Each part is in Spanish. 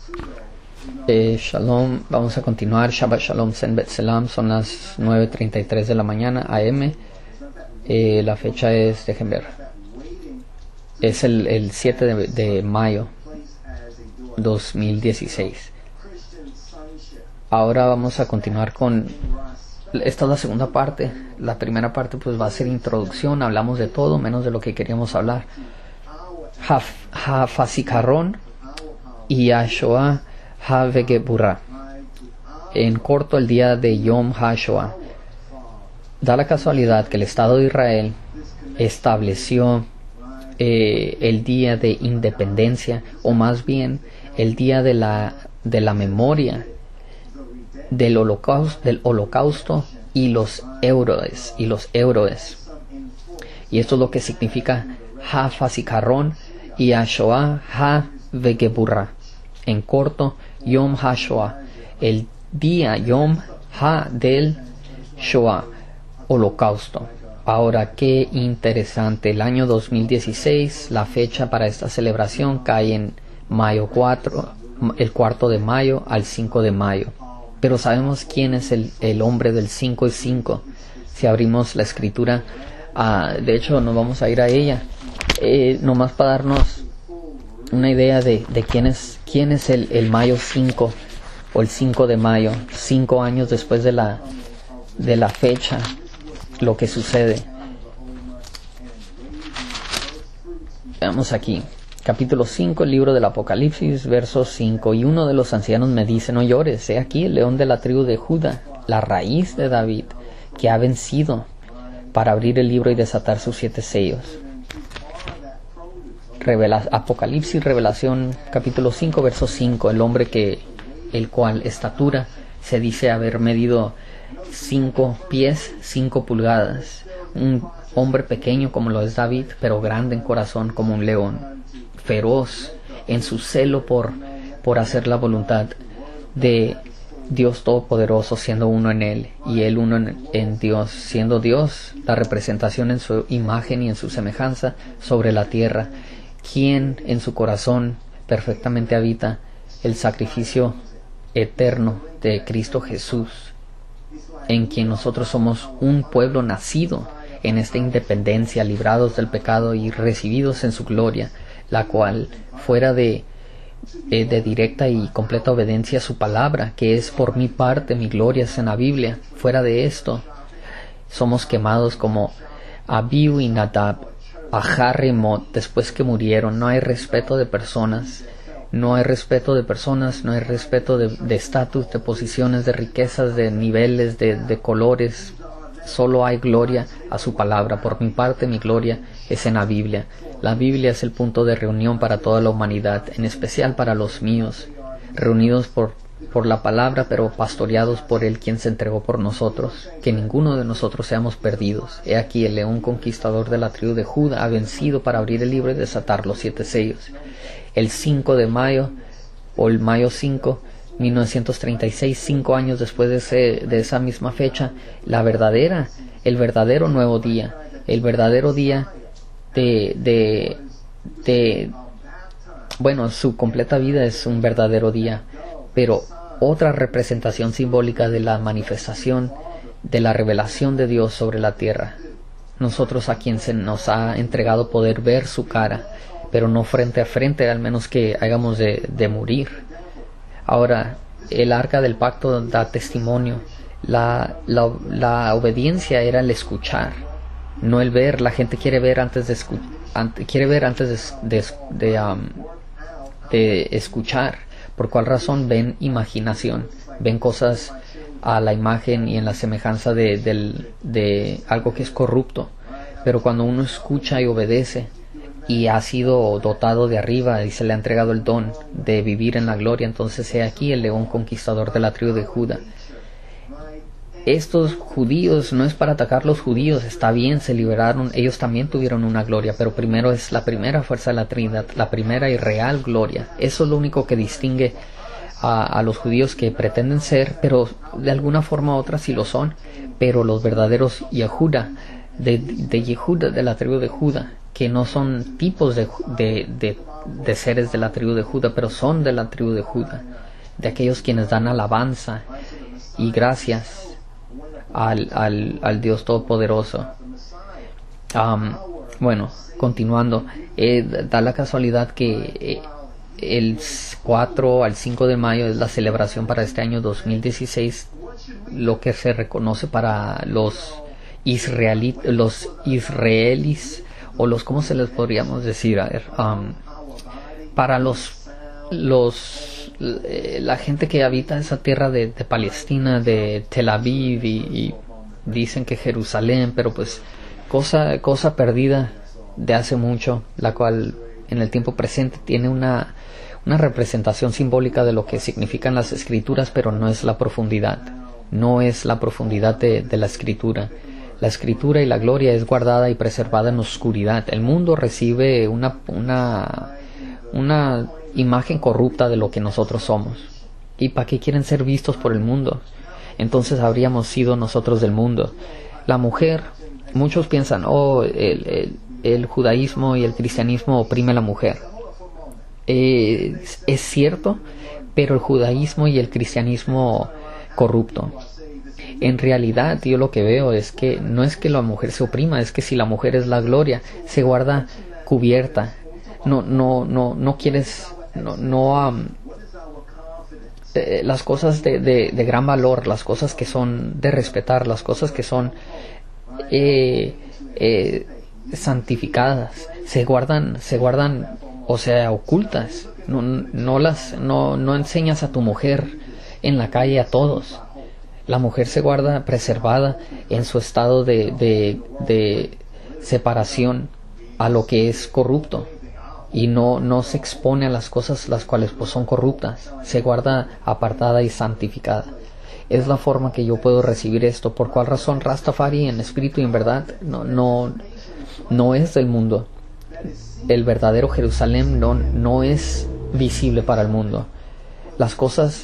Shalom, vamos a continuar. Shabbat Shalom Zen Bet Selam. Son las 9:33 de la mañana AM. La fecha es, dejen ver, es el 7 de mayo 2016. Ahora vamos a continuar con, esta es la segunda parte. La primera parte pues va a ser introducción. Hablamos de todo menos de lo que queríamos hablar. Hafasikaron y Yahshua HaVegeburah. En corto, el día de Yom HaShoah. Da la casualidad que el Estado de Israel estableció el día de independencia, o más bien el día de la memoria del holocausto y los héroes. Y esto es lo que significa Hafasikaron y Yahshua HaVegeburah. En corto, Yom HaShoah, el día Yom Ha del Shoah, holocausto. Ahora, qué interesante, el año 2016, la fecha para esta celebración cae en mayo 4, el 4 de mayo al 5 de mayo. Pero sabemos quién es el hombre del 5 y 5. Si abrimos la escritura, de hecho nos vamos a ir a ella, nomás para darnos una idea de quién es el mayo 5 o el 5 de mayo, 5 años después de la fecha, lo que sucede. Veamos aquí, capítulo 5, el libro del Apocalipsis, verso 5. Y uno de los ancianos me dice: no llores, he aquí el león de la tribu de Judá, la raíz de David, que ha vencido para abrir el libro y desatar sus 7 sellos. Apocalipsis, Revelación, capítulo 5, verso 5. El hombre el cual estatura se dice haber medido 5 pies, 5 pulgadas. Un hombre pequeño como lo es David, pero grande en corazón como un león. Feroz en su celo por hacer la voluntad de Dios Todopoderoso, siendo uno en Él y Él uno en Dios, siendo Dios la representación en su imagen y en su semejanza sobre la tierra, quien en su corazón perfectamente habita el sacrificio eterno de Cristo Jesús, en quien nosotros somos un pueblo nacido en esta independencia, librados del pecado y recibidos en su gloria, la cual fuera de directa y completa obediencia a su palabra, que es por mi parte, mi gloria es en la Biblia. Fuera de esto somos quemados como Abiú y Nadab, Ajar y Mot, después que murieron. No hay respeto de personas, no hay respeto de estatus, de posiciones, de riquezas, de niveles, de colores. Solo hay gloria a su palabra. Por mi parte, mi gloria es en la Biblia. La Biblia es el punto de reunión para toda la humanidad, en especial para los míos, reunidos por la palabra, pero pastoreados por Él, quien se entregó por nosotros, que ninguno de nosotros seamos perdidos. He aquí el león conquistador de la tribu de Judá ha vencido para abrir el libro y desatar los 7 sellos. El 5 de mayo, o el mayo 5, 1936, 5 años después de esa misma fecha, el verdadero nuevo día, el verdadero día bueno, su completa vida es un verdadero día, pero otra representación simbólica de la manifestación de la revelación de Dios sobre la tierra. Nosotros, a quien se nos ha entregado poder ver su cara, pero no frente a frente, al menos que hayamos de morir. Ahora, el arca del pacto da testimonio. La obediencia era el escuchar, no el ver. La gente quiere ver antes de escuchar. ¿Por cuál razón? Ven imaginación, ven cosas a la imagen y en la semejanza de algo que es corrupto. Pero cuando uno escucha y obedece y ha sido dotado de arriba y se le ha entregado el don de vivir en la gloria, entonces he aquí el león conquistador de la tribu de Judá. Estos judíos, no es para atacar los judíos, está bien, se liberaron, ellos también tuvieron una gloria, pero primero es la primera fuerza de la Trinidad, la primera y real gloria. Eso es lo único que distingue a los judíos, que pretenden ser, pero de alguna forma u otra sí lo son, pero los verdaderos Yehuda, de Yehuda, de la tribu de Judá, que no son tipos de de seres de la tribu de Judá, pero son de la tribu de Judá, de aquellos quienes dan alabanza y gracias al Dios Todopoderoso. Bueno, continuando, da la casualidad que el 4 al 5 de mayo es la celebración para este año 2016, lo que se reconoce para los israelíes, o los, ¿cómo se les podríamos decir? A ver, para la gente que habita esa tierra de Palestina, de Tel Aviv, y dicen que Jerusalén, pero pues cosa perdida de hace mucho, la cual en el tiempo presente tiene una representación simbólica de lo que significan las escrituras, pero no es la profundidad, de la escritura. La escritura y la gloria es guardada y preservada en oscuridad. El mundo recibe una imagen corrupta de lo que nosotros somos. ¿Y para qué quieren ser vistos por el mundo? Entonces habríamos sido nosotros del mundo. La mujer, muchos piensan, el judaísmo y el cristianismo oprime a la mujer. Es cierto, pero el judaísmo y el cristianismo corrupto. En realidad yo lo que veo es que no es que la mujer se oprima, es que si la mujer es la gloria, se guarda cubierta. No quieres, las cosas de gran valor, las cosas que son de respetar, las cosas que son santificadas, se guardan, o sea, ocultas. No enseñas a tu mujer en la calle a todos. La mujer se guarda preservada en su estado de separación a lo que es corrupto, y no se expone a las cosas las cuales pues son corruptas. Se guarda apartada y santificada. Es la forma que yo puedo recibir esto. ¿Por cuál razón? Rastafari en espíritu y en verdad no es del mundo. El verdadero Jerusalén no es visible para el mundo. Las cosas,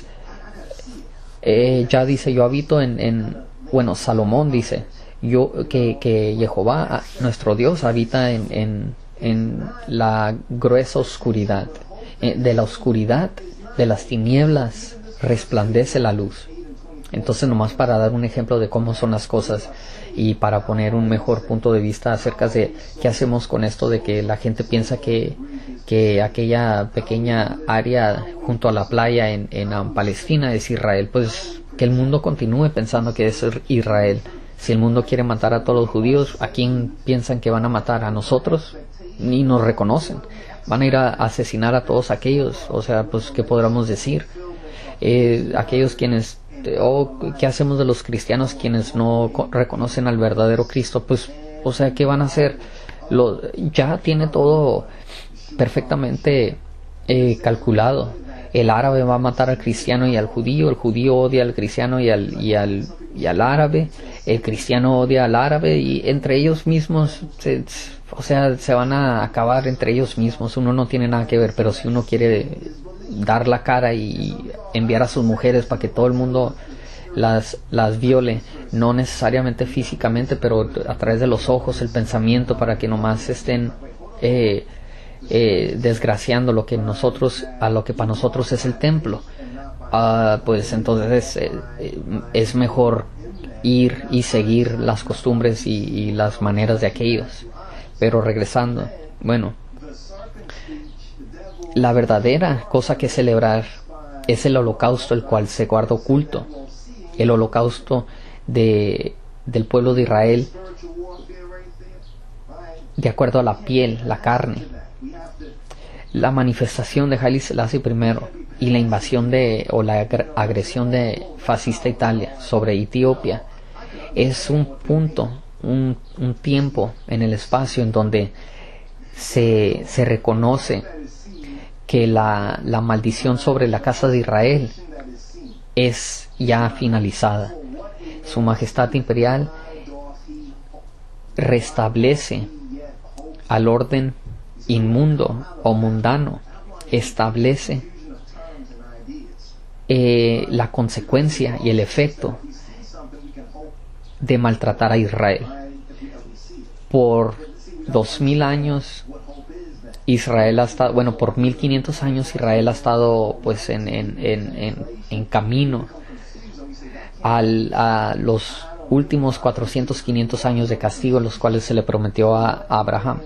ya dice, yo habito bueno, Salomón dice que Jehová, nuestro Dios, habita en la gruesa oscuridad. De la oscuridad, de las tinieblas, resplandece la luz. Entonces, nomás para dar un ejemplo de cómo son las cosas y para poner un mejor punto de vista acerca de qué hacemos con esto de que la gente piensa que aquella pequeña área junto a la playa en Palestina es Israel, pues que el mundo continúe pensando que es Israel. Si el mundo quiere matar a todos los judíos, ¿a quién piensan que van a matar? ¿A nosotros? Ni nos reconocen. Van a ir a asesinar a todos aquellos. O sea, pues, ¿qué podríamos decir? Aquellos quienes... ¿qué hacemos de los cristianos quienes no reconocen al verdadero Cristo? Pues, o sea, ¿qué van a hacer? Ya tiene todo perfectamente calculado. El árabe va a matar al cristiano y al judío. El judío odia al cristiano y al árabe. El cristiano odia al árabe, y entre ellos mismos se van a acabar entre ellos mismos. Uno no tiene nada que ver, pero si uno quiere dar la cara y enviar a sus mujeres para que todo el mundo las viole, no necesariamente físicamente, pero a través de los ojos, el pensamiento, para que nomás estén desgraciando lo que para nosotros es el templo, pues entonces es mejor ir y seguir las costumbres y las maneras de aquellos. Pero regresando, bueno, la verdadera cosa que celebrar es el holocausto, el cual se guarda oculto. El holocausto del pueblo de Israel, de acuerdo a la piel, la carne. La manifestación de Haile Selassie I y la invasión o la agresión de fascista Italia sobre Etiopía es un punto, un tiempo en el espacio en donde se reconoce que la maldición sobre la casa de Israel es ya finalizada. Su Majestad Imperial restablece al orden inmundo o mundano, establece la consecuencia y el efecto de maltratar a Israel. Por 2000 años Israel ha estado, bueno, por 1500 años Israel ha estado pues en camino a los últimos 400-500 años de castigo, los cuales se le prometió a Abraham.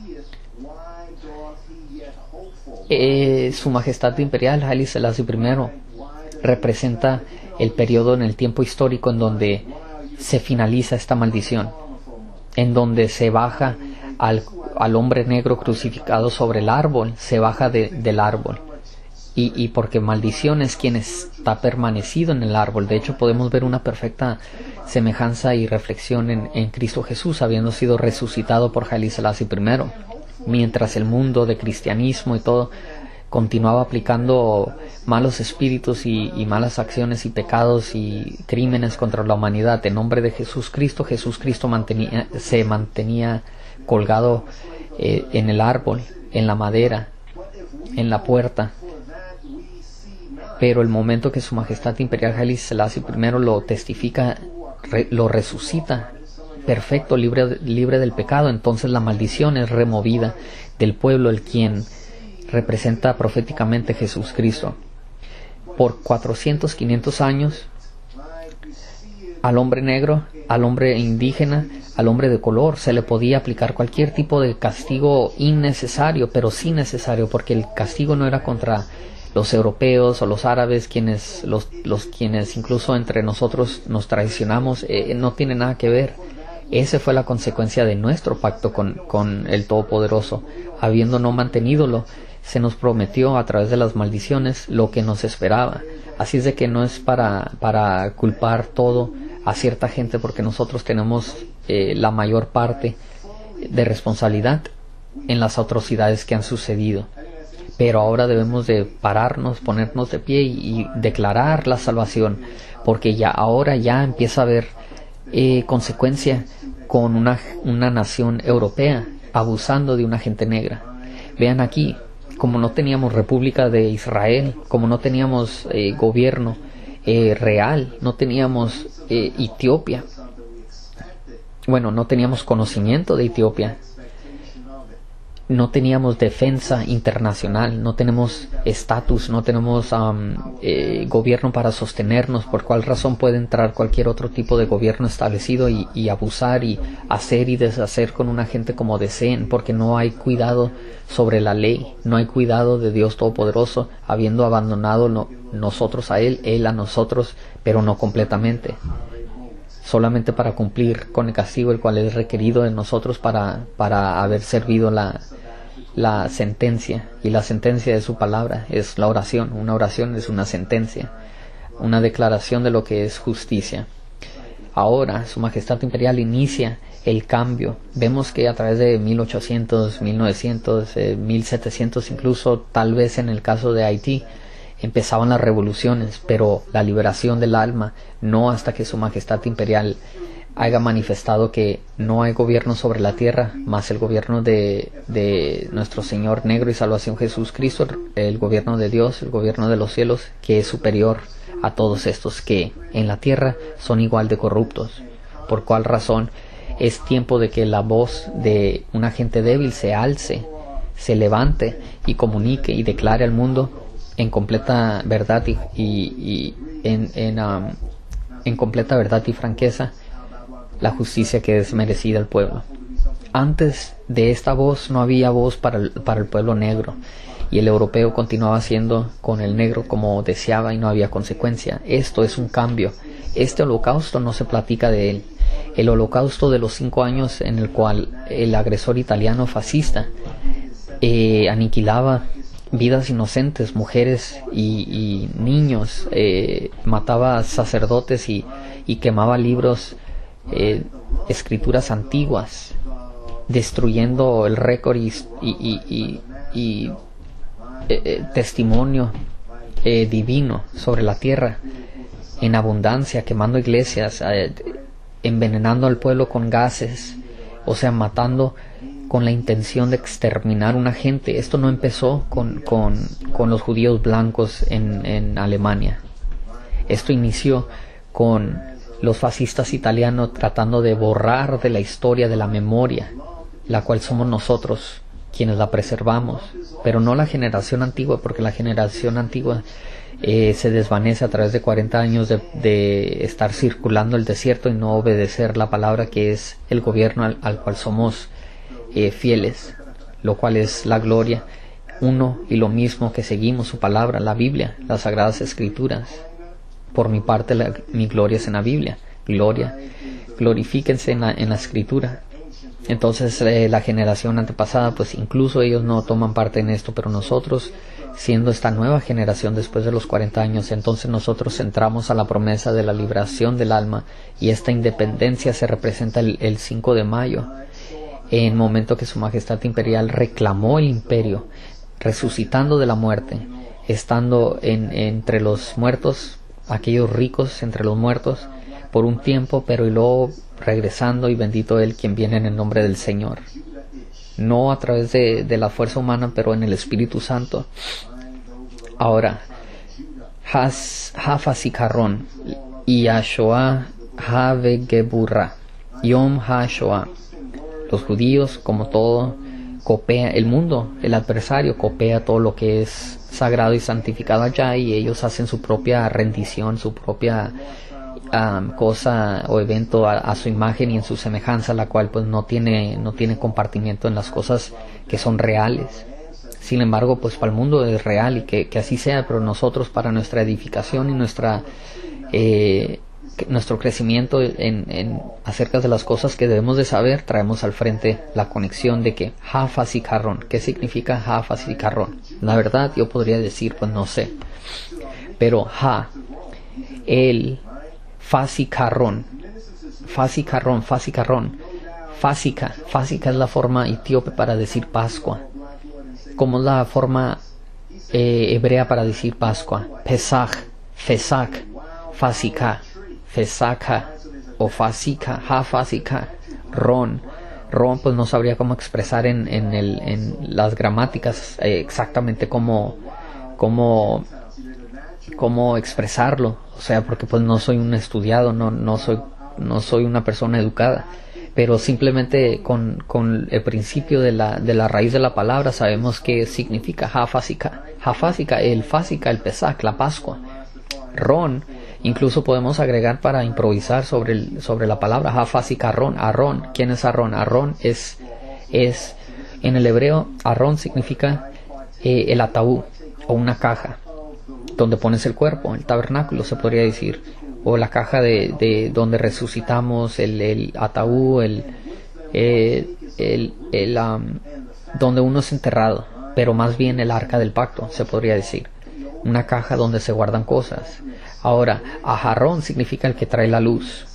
Su Majestad Imperial Haile Selassie I representa el periodo en el tiempo histórico en donde se finaliza esta maldición, en donde se baja al hombre negro crucificado sobre el árbol, se baja del árbol. Y porque maldición es quien está permanecido en el árbol. De hecho, podemos ver una perfecta semejanza y reflexión en Cristo Jesús, habiendo sido resucitado por Haile Selassie I, mientras el mundo de cristianismo y todo continuaba aplicando malos espíritus y malas acciones y pecados y crímenes contra la humanidad en nombre de Jesús Cristo. Se mantenía colgado en el árbol, en la madera, en la puerta. Pero el momento que Su Majestad Imperial Haile Selassie I lo testifica, lo resucita perfecto, libre del pecado, entonces la maldición es removida del pueblo, el quien representa proféticamente Jesús Cristo. Por 400-500 años al hombre negro, al hombre indígena, al hombre de color se le podía aplicar cualquier tipo de castigo innecesario, pero sí necesario, porque el castigo no era contra los europeos o los árabes, quienes incluso entre nosotros nos traicionamos, no tiene nada que ver. Esa fue la consecuencia de nuestro pacto con el Todopoderoso. Habiendo no mantenido, se nos prometió a través de las maldiciones lo que nos esperaba. Así es de que no es para culpar todo a cierta gente, porque nosotros tenemos la mayor parte de responsabilidad en las atrocidades que han sucedido. Pero ahora debemos de pararnos, ponernos de pie y declarar la salvación, porque ahora ya empieza a haber consecuencia con una nación europea abusando de una gente negra. Vean aquí, como no teníamos República de Israel, como no teníamos gobierno real, no teníamos Etiopía, bueno, no teníamos conocimiento de Etiopía, no teníamos defensa internacional, no tenemos estatus, no tenemos gobierno para sostenernos, por cuál razón puede entrar cualquier otro tipo de gobierno establecido y abusar y hacer y deshacer con una gente como deseen, porque no hay cuidado sobre la ley, no hay cuidado de Dios Todopoderoso, habiendo abandonado nosotros a Él a nosotros, pero no completamente, solamente para cumplir con el castigo el cual es requerido de nosotros para haber servido la sentencia. Y la sentencia de su palabra es la oración. Una oración es una sentencia, una declaración de lo que es justicia. Ahora Su Majestad Imperial inicia el cambio. Vemos que a través de 1800, 1900, 1700, incluso tal vez en el caso de Haití, empezaban las revoluciones, pero la liberación del alma no hasta que Su Majestad Imperial haya manifestado que no hay gobierno sobre la tierra más el gobierno de nuestro Señor Negro y Salvación Jesús Cristo, el gobierno de Dios, el gobierno de los cielos, que es superior a todos estos que en la tierra son igual de corruptos. Por cual razón es tiempo de que la voz de una gente débil se alce, se levante y comunique y declare al mundo en completa verdad en completa verdad y franqueza la justicia que es merecida al pueblo. Antes de esta voz no había voz para el pueblo negro, y el europeo continuaba siendo con el negro como deseaba y no había consecuencia. Esto es un cambio. Este holocausto no se platica de él. El holocausto de los 5 años en el cual el agresor italiano fascista aniquilaba vidas inocentes, mujeres y niños, mataba sacerdotes y quemaba libros, escrituras antiguas, destruyendo el récord y testimonio divino sobre la tierra en abundancia, quemando iglesias, envenenando al pueblo con gases, o sea, matando con la intención de exterminar una gente. Esto no empezó con los judíos blancos en Alemania. Esto inició con los fascistas italianos tratando de borrar de la historia, de la memoria, la cual somos nosotros, quienes la preservamos, pero no la generación antigua, porque la generación antigua se desvanece a través de 40 años de estar circulando el desierto y no obedecer la palabra, que es el gobierno al cual somos fieles, lo cual es la gloria, uno y lo mismo que seguimos su palabra, la Biblia, las Sagradas Escrituras. Por mi parte, mi gloria es en la Biblia. Glorifíquense en la Escritura. Entonces la generación antepasada, pues incluso ellos no toman parte en esto, pero nosotros, siendo esta nueva generación después de los 40 años, entonces nosotros entramos a la promesa de la liberación del alma, y esta independencia se representa el 5 de mayo, en el momento que Su Majestad Imperial reclamó el imperio, resucitando de la muerte, estando entre los muertos, aquellos ricos entre los muertos, por un tiempo, pero y luego regresando, y bendito Él quien viene en el nombre del Señor. No a través de la fuerza humana, pero en el Espíritu Santo. Ahora, Hafasikarron, Yahshua Havegeburra, Yom HaShoah. Los judíos, como todo, copia el mundo, el adversario copia todo lo que es sagrado y santificado allá, y ellos hacen su propia rendición, su propia cosa o evento a su imagen y en su semejanza, la cual pues no tiene compartimiento en las cosas que son reales. Sin embargo, pues para el mundo es real, y que así sea, pero nosotros, para nuestra edificación y nuestro crecimiento acerca de las cosas que debemos de saber, traemos al frente la conexión de que Hafasikarron. ¿Qué significa Hafasikarron? La verdad, yo podría decir, pues no sé, pero el Fasikarron, Fásica es la forma etíope para decir Pascua, como la forma hebrea para decir Pascua. Pesach, Fasica, Fesaka o Fasica, Hafasica. Ron, pues no sabría cómo expresar en las gramáticas exactamente cómo expresarlo, o sea, porque pues no soy un estudiado, no soy una persona educada, pero simplemente con el principio de la raíz de la palabra sabemos que significa Hafasica, el Fásica, el Pesach, la Pascua. Ron, incluso podemos agregar para improvisar sobre la palabra Hafasica, Arón. ¿Quién es Arón? Arón es en el hebreo, Arón significa el ataúd o una caja donde pones el cuerpo, el tabernáculo se podría decir, o la caja de donde resucitamos, el ataúd, donde uno es enterrado, pero más bien el arca del pacto se podría decir, una caja donde se guardan cosas. Ahora, Aharón significa el que trae la luz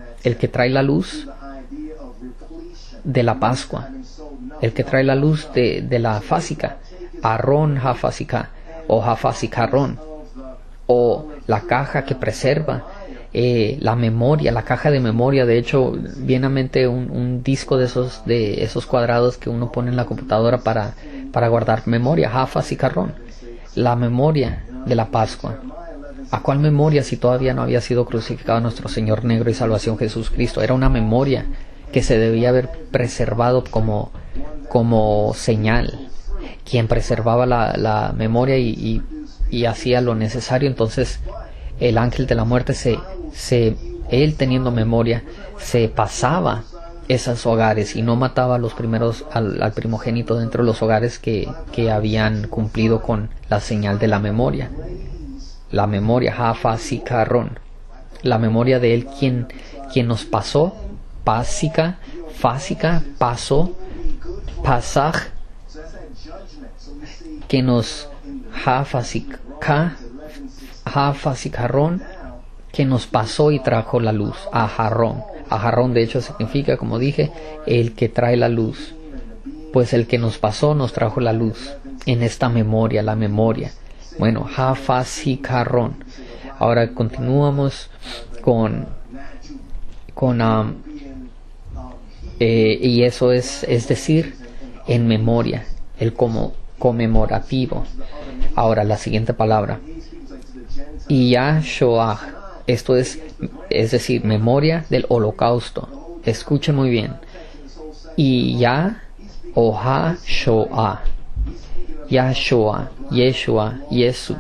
de la Pascua, el que trae la luz de la Fásica, Arón Hafasica o Hafasikarrón, o la caja que preserva la memoria, la caja de memoria. De hecho, viene a mente un disco de esos cuadrados que uno pone en la computadora para guardar memoria, Hafasikarrón, la memoria de la Pascua. ¿A cuál memoria si todavía no había sido crucificado nuestro Señor negro y salvación Jesús Cristo? Era una memoria que se debía haber preservado como señal. Quien preservaba la memoria y hacía lo necesario, entonces el ángel de la muerte él teniendo memoria se pasaba esos hogares y no mataba a los primeros al primogénito dentro de los hogares que habían cumplido con la señal de la memoria. La memoria, Hafasikarrón, la memoria de él quien nos pasó, Fásica, pasó, Pasaj, que nos Hafasikarrón, que nos pasó y trajo la luz. Aharrón de hecho significa, como dije, el que trae la luz, pues el que nos pasó nos trajo la luz en esta memoria, la memoria. Bueno, Hafasikarrón. Ahora continuamos y eso es decir, en memoria, el como conmemorativo. Ahora la siguiente palabra, Yahshua, esto es decir, memoria del holocausto. Escuchen muy bien. Y ya o Ha-Shoah, Yahshua, Yeshua, Jesús.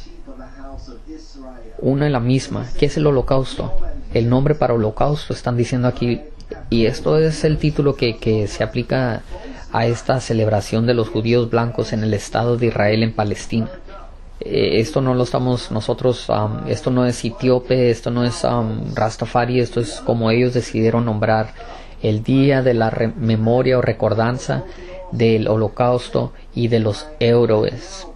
Una y la misma. ¿Qué es el holocausto? El nombre para holocausto están diciendo aquí, y esto es el título que se aplica a esta celebración de los judíos blancos en el Estado de Israel en Palestina. Esto no lo estamos nosotros, esto no es etíope, esto no es Rastafari, esto es como ellos decidieron nombrar el día de la memoria o recordanza del holocausto y de los héroes,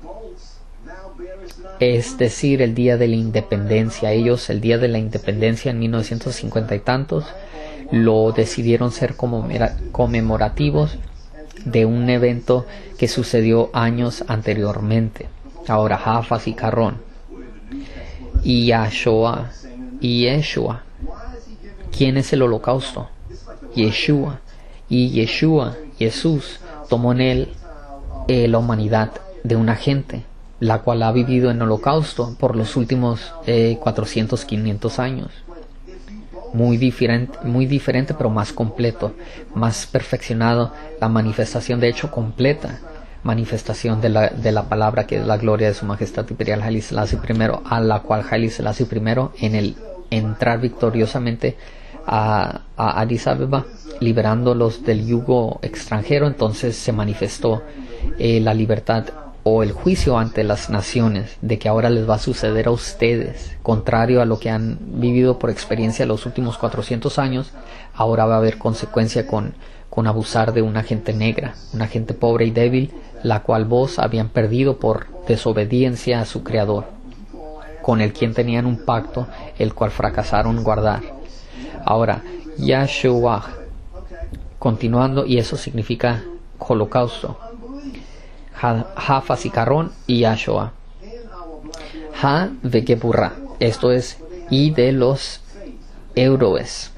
es decir, el día de la independencia. Ellos el día de la independencia en 1950 y tantos lo decidieron ser conmemorativos de un evento que sucedió años anteriormente. Ahora, Jafas y Carrón y Yahshua y Yeshua. ¿Quién es el holocausto? Yeshua. Y Yeshua, Jesús, tomó en él la humanidad de una gente, la cual ha vivido en holocausto por los últimos 400, 500 años. Muy diferente, pero más completo, más perfeccionado, la manifestación de hecho completa, manifestación de la palabra, que es la gloria de su majestad imperial Haile Selassie I, a la cual Haile Selassie I, en el entrar victoriosamente a Addis Abeba, liberándolos del yugo extranjero, entonces se manifestó la libertad o el juicio ante las naciones, de que ahora les va a suceder a ustedes, contrario a lo que han vivido por experiencia los últimos 400 años. Ahora va a haber consecuencia con abusar de una gente negra, una gente pobre y débil, la cual vos habían perdido por desobediencia a su creador, con el quien tenían un pacto, el cual fracasaron guardar. Ahora, Yahshua, continuando, y eso significa holocausto. Jafas y Carrón y Yahshua. Ha de Geburra, esto es, y de los héroes.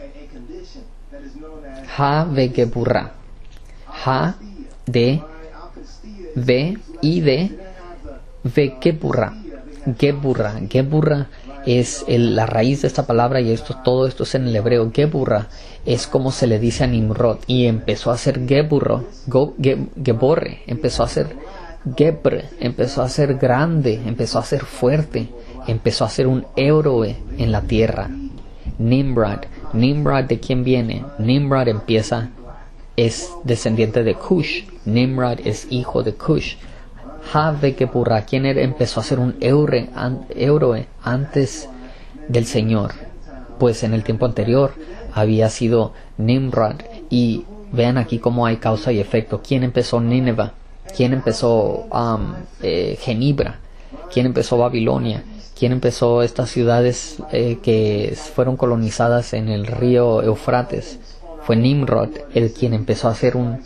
Ha de Geburra. Ha de ve y de Geburra. Geburra es la raíz de esta palabra, y todo esto es en el hebreo. Geburra es como se le dice a Nimrod, y empezó a ser Geborre, empezó a ser Gebre, empezó a ser grande, empezó a ser fuerte, empezó a ser un héroe en la tierra. Nimrod, ¿de quién viene? Nimrod es descendiente de Cush. Nimrod es hijo de Cush. Have Geburra, ¿quién empezó a ser un héroe antes del Señor? Pues en el tiempo anterior había sido Nimrod. Y vean aquí cómo hay causa y efecto. ¿Quién empezó Nínive? ¿Quién empezó Genibra? ¿Quién empezó Babilonia? ¿Quién empezó estas ciudades que fueron colonizadas en el río Eufrates? Fue Nimrod el quien empezó a ser un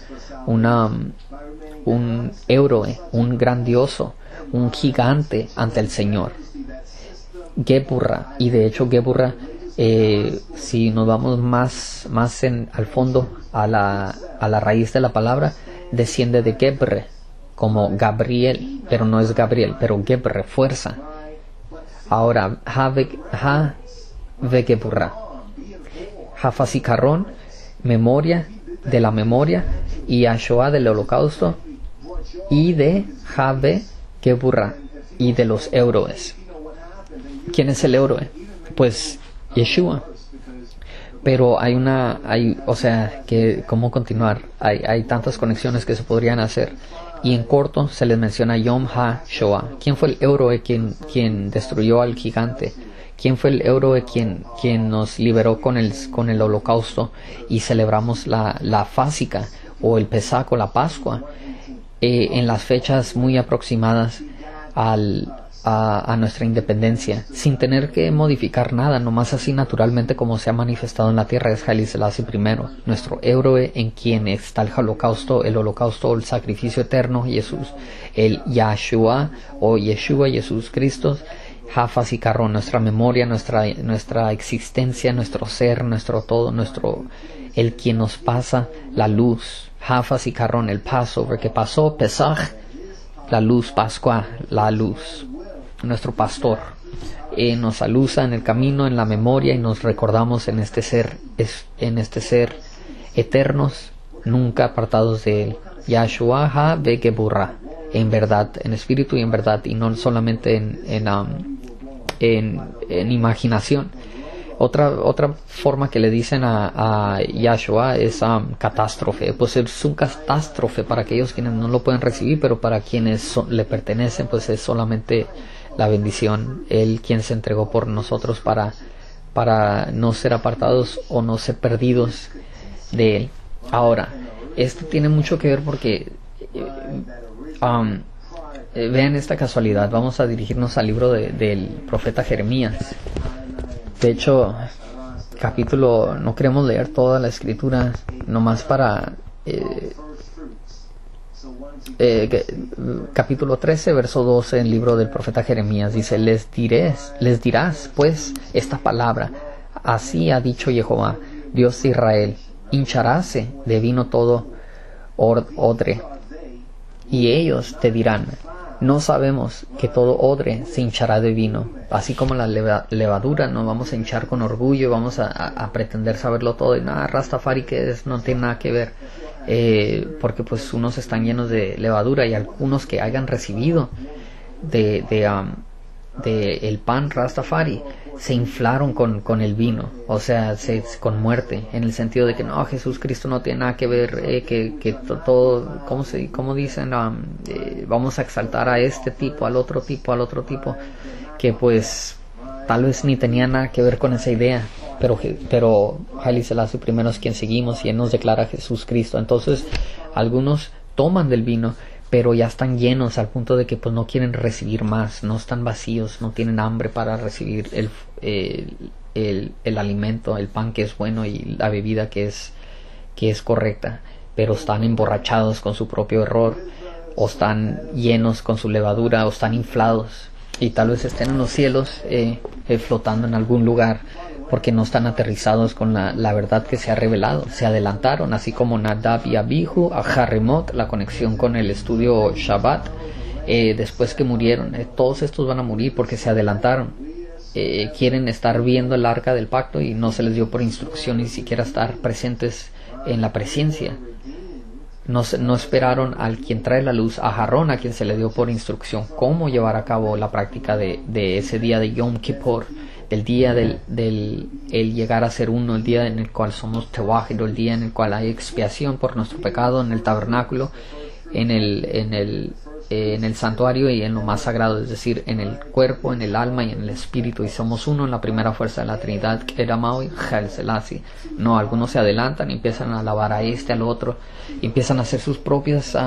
héroe, un grandioso, un gigante ante el Señor. Geburra, y de hecho Geburra, si nos vamos más al fondo, a la raíz de la palabra, desciende de Gebre, como Gabriel, pero no es Gabriel, pero Gebre, fuerza. Ahora, Ha de Geburra. Jafas y Carrón, memoria de la memoria, y Yahshua del holocausto, y de Have Geburra, y de los héroes. ¿Quién es el héroe? Pues Yeshua. Pero ¿cómo continuar? Hay tantas conexiones que se podrían hacer. Y en corto se les menciona Yom HaShoah. ¿Quién fue el héroe quien destruyó al gigante? ¿Quién fue el héroe quien nos liberó con el holocausto y celebramos la Fásica o el Pesach o la Pascua en las fechas muy aproximadas a nuestra independencia, sin tener que modificar nada, nomás así naturalmente como se ha manifestado en la tierra? Es Haile Selassie I, nuestro héroe, en quien está el holocausto, el sacrificio eterno, Jesús, el Yahshua o Yeshua, Jesús Cristo. Jafas y Carrón, nuestra memoria, nuestra existencia, nuestro ser, nuestro todo, el quien nos pasa la luz. Jafas y Carrón, el Passover que pasó, Pesach, la luz, Pascua, la luz. Nuestro pastor nos alusa en el camino, en la memoria, y nos recordamos en este ser eternos, nunca apartados de él. Yahshua ha Begeburra, en verdad, en espíritu y en verdad, y no solamente en imaginación. Otra forma que le dicen a Yahshua es catástrofe. Pues es un catástrofe para aquellos quienes no lo pueden recibir, pero para quienes le pertenecen, pues es solamente la bendición. Él quien se entregó por nosotros para no ser apartados o no ser perdidos de Él. Ahora, esto tiene mucho que ver porque vean esta casualidad. Vamos a dirigirnos al libro del profeta Jeremías. De hecho, no queremos leer toda la escritura, nomás para capítulo 13, verso 12, el libro del profeta Jeremías. Dice: les dirás pues esta palabra: así ha dicho Jehová, Dios de Israel, hincharáse de vino todo odre. Y ellos te dirán: no sabemos que todo odre se hinchará de vino. Así como la levadura, no vamos a hinchar con orgullo, vamos a pretender saberlo todo. Y nada, Rastafari que es, no tiene nada que ver. Porque pues unos están llenos de levadura, y algunos que hayan recibido el pan Rastafari se inflaron con el vino, o sea, con muerte, en el sentido de que no, Jesús Cristo no tiene nada que ver, que todo, ¿cómo dicen? Vamos a exaltar a este tipo, al otro tipo, que pues tal vez ni tenía nada que ver con esa idea, pero Haile Selassie primero es quien seguimos, y Él nos declara a Jesús Cristo. Entonces algunos toman del vino, pero ya están llenos al punto de que pues no quieren recibir más, no están vacíos, no tienen hambre para recibir el alimento, el pan que es bueno y la bebida que es correcta, pero están emborrachados con su propio error, o están llenos con su levadura, o están inflados, y tal vez estén en los cielos flotando en algún lugar, porque no están aterrizados con la verdad que se ha revelado. Se adelantaron, así como Nadab y Abihu, a Haremot, la conexión con el estudio Shabbat, después que murieron. Todos estos van a morir porque se adelantaron. Quieren estar viendo el arca del pacto y no se les dio por instrucción ni siquiera estar presentes en la presencia. No esperaron al quien trae la luz, a Aarón, a quien se le dio por instrucción cómo llevar a cabo la práctica de ese día de Yom Kippur, el día del el llegar a ser uno, el día en el cual somos Tewahed, el día en el cual hay expiación por nuestro pecado en el tabernáculo, en el santuario y en lo más sagrado, es decir, en el cuerpo, en el alma y en el espíritu, y somos uno en la primera fuerza de la Trinidad, que era Maui, Haile Selassie. No, algunos se adelantan y empiezan a alabar a este, al otro, y empiezan a hacer sus propias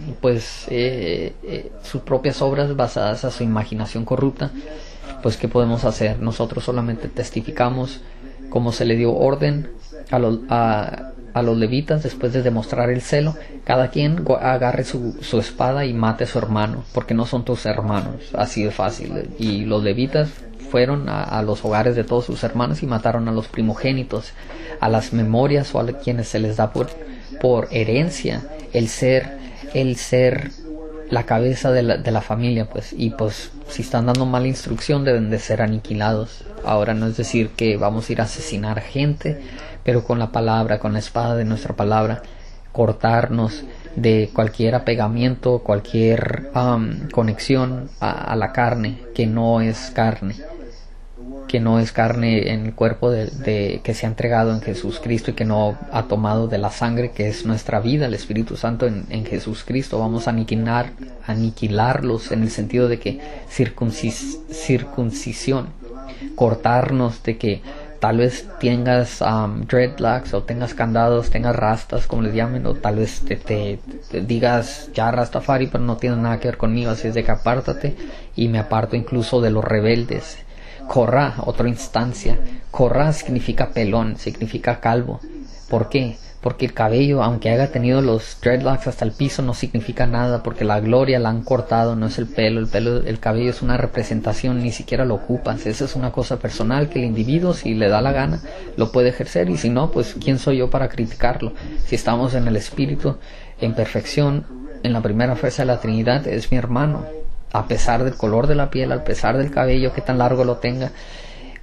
sus propias obras basadas a su imaginación corrupta. Pues ¿qué podemos hacer? Nosotros solamente testificamos como se le dio orden a los levitas después de demostrar el celo. Cada quien agarre su espada y mate a su hermano, porque no son tus hermanos, así de fácil. Y los levitas fueron a los hogares de todos sus hermanos y mataron a los primogénitos, a las memorias o a quienes se les da por herencia el ser la cabeza de la familia, pues. Y pues si están dando mala instrucción deben de ser aniquilados. Ahora no es decir que vamos a ir a asesinar gente, pero con la palabra, con la espada de nuestra palabra, cortarnos de cualquier apegamiento, cualquier conexión a la carne, que no es carne en el cuerpo que se ha entregado en Jesús Cristo, y que no ha tomado de la sangre que es nuestra vida, el Espíritu Santo en Jesús Cristo. Vamos a aniquilarlos en el sentido de que circuncisión, cortarnos de que tal vez tengas dreadlocks, o tengas candados, tengas rastas, como les llamen, o tal vez te digas ya Rastafari, pero no tiene nada que ver conmigo, así es de que apártate. Y me aparto incluso de los rebeldes. Korah, otra instancia. Korah significa pelón, significa calvo. ¿Por qué? Porque el cabello, aunque haya tenido los dreadlocks hasta el piso, no significa nada, porque la gloria la han cortado, no es el pelo. El cabello es una representación, ni siquiera lo ocupas. Esa es una cosa personal que el individuo, si le da la gana, lo puede ejercer, y si no, pues ¿quién soy yo para criticarlo? Si estamos en el Espíritu, en perfección, en la primera fuerza de la Trinidad, es mi hermano. A pesar del color de la piel, a pesar del cabello, que tan largo lo tenga,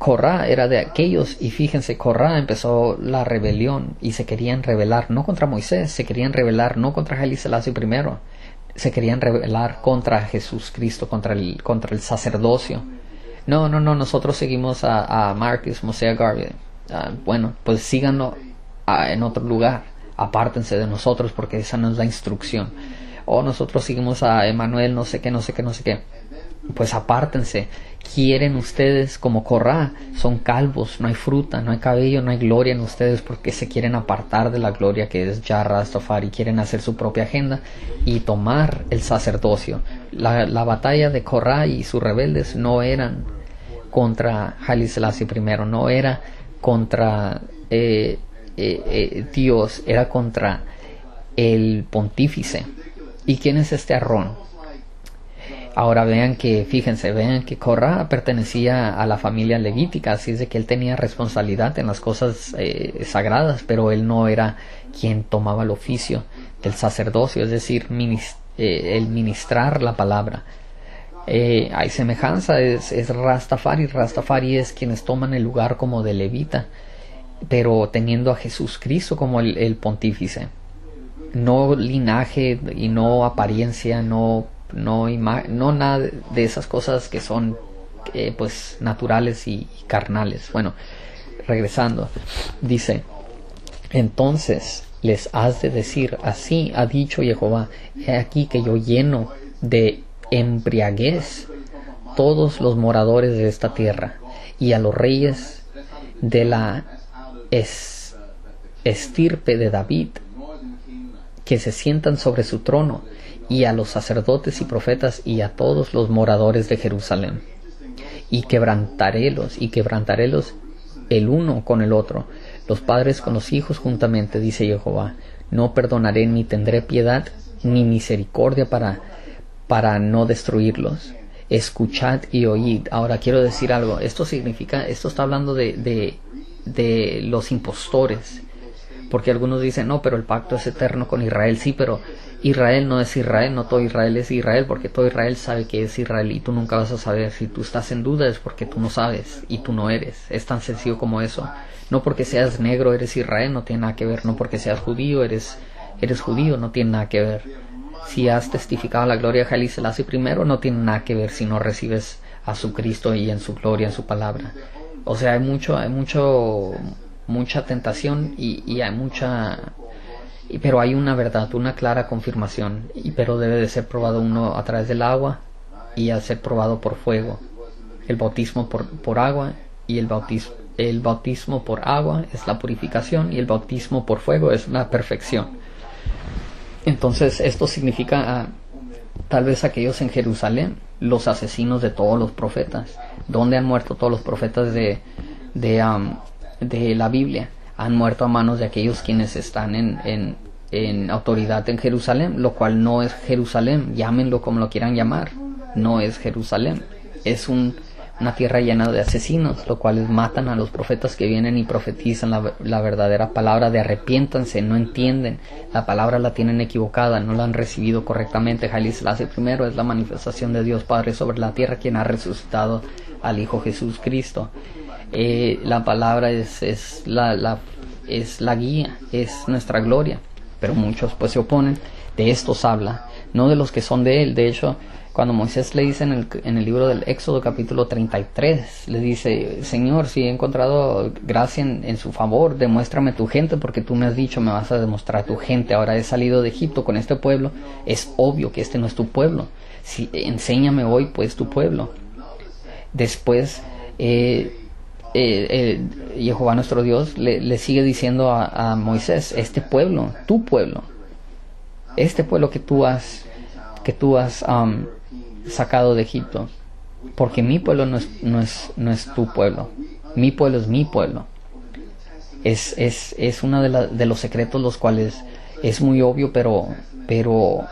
Corrá era de aquellos, y fíjense, Corrá empezó la rebelión y se querían rebelar no contra Moisés, se querían rebelar no contra Haile Selassie I, se querían rebelar contra Jesús Cristo, contra el sacerdocio. No, nosotros seguimos a Marcus Mosiah Garvey. Bueno, pues síganlo en otro lugar, apártense de nosotros porque esa no es la instrucción. O nosotros seguimos a Emanuel, no sé qué. Pues apártense. Quieren ustedes, como Corrá, son calvos, no hay fruta, no hay cabello, no hay gloria en ustedes, porque se quieren apartar de la gloria que es Jah Rastafari, quieren hacer su propia agenda y tomar el sacerdocio. La batalla de Corrá y sus rebeldes no eran contra Haile Selassie I, no era contra Dios, era contra el pontífice. ¿Y quién es este Aarón? Ahora vean que Corrá pertenecía a la familia levítica, así es de que él tenía responsabilidad en las cosas sagradas, pero él no era quien tomaba el oficio del sacerdocio, es decir, el ministrar la palabra. Hay semejanza, es Rastafari. Rastafari es quienes toman el lugar como de levita, pero teniendo a Jesús Cristo como el pontífice. No linaje y no apariencia, no nada de esas cosas que son pues naturales y carnales. Bueno, regresando, dice: entonces les has de decir, así ha dicho Jehová, he aquí que yo lleno de embriaguez todos los moradores de esta tierra, y a los reyes de la estirpe de David que se sientan sobre su trono, y a los sacerdotes y profetas, y a todos los moradores de Jerusalén, y quebrantarélos el uno con el otro, los padres con los hijos juntamente, dice Jehová. No perdonaré, ni tendré piedad, ni misericordia para no destruirlos. Escuchad y oíd. Ahora quiero decir algo. Esto está hablando de los impostores, porque algunos dicen, no, pero el pacto es eterno con Israel. Sí, pero Israel no es Israel, no todo Israel es Israel, porque todo Israel sabe que es Israel y tú nunca vas a saber. Si tú estás en duda es porque tú no sabes y tú no eres. Es tan sencillo como eso. No porque seas negro eres Israel, no tiene nada que ver. No porque seas judío eres judío, no tiene nada que ver. Si has testificado la gloria de Haile Selassie I, no tiene nada que ver si no recibes a su Cristo y en su gloria, en su palabra. O sea, hay mucha tentación y hay pero hay una verdad, una clara confirmación, pero debe de ser probado uno a través del agua y a ser probado por fuego. El bautismo por agua, y el bautismo por agua es la purificación, y el bautismo por fuego es la perfección. Entonces esto significa tal vez aquellos en Jerusalén, los asesinos de todos los profetas. ¿Dónde han muerto todos los profetas de la Biblia? Han muerto a manos de aquellos quienes están en autoridad en Jerusalén, lo cual no es Jerusalén, llámenlo como lo quieran llamar, no es Jerusalén, es una tierra llena de asesinos, lo cual matan a los profetas que vienen y profetizan la verdadera palabra de arrepiéntanse, no entienden, la palabra la tienen equivocada, no la han recibido correctamente. Haile Selassie I es la manifestación de Dios Padre sobre la tierra, quien ha resucitado al Hijo Jesús Cristo. La palabra es la guía, es nuestra gloria, pero muchos pues se oponen. De estos habla, no de los que son de él. De hecho, cuando Moisés le dice en el libro del Éxodo capítulo 33, le dice: Señor, si he encontrado gracia en su favor, demuéstrame tu gente, porque tú me has dicho, me vas a demostrar tu gente. Ahora he salido de Egipto con este pueblo, es obvio que este no es tu pueblo. Enséñame hoy pues tu pueblo. Después Jehová nuestro Dios le sigue diciendo a Moisés: este pueblo, tu pueblo, este pueblo que tú has sacado de Egipto, porque mi pueblo no es tu pueblo, mi pueblo es mi pueblo. Es uno de los secretos, los cuales es muy obvio, pero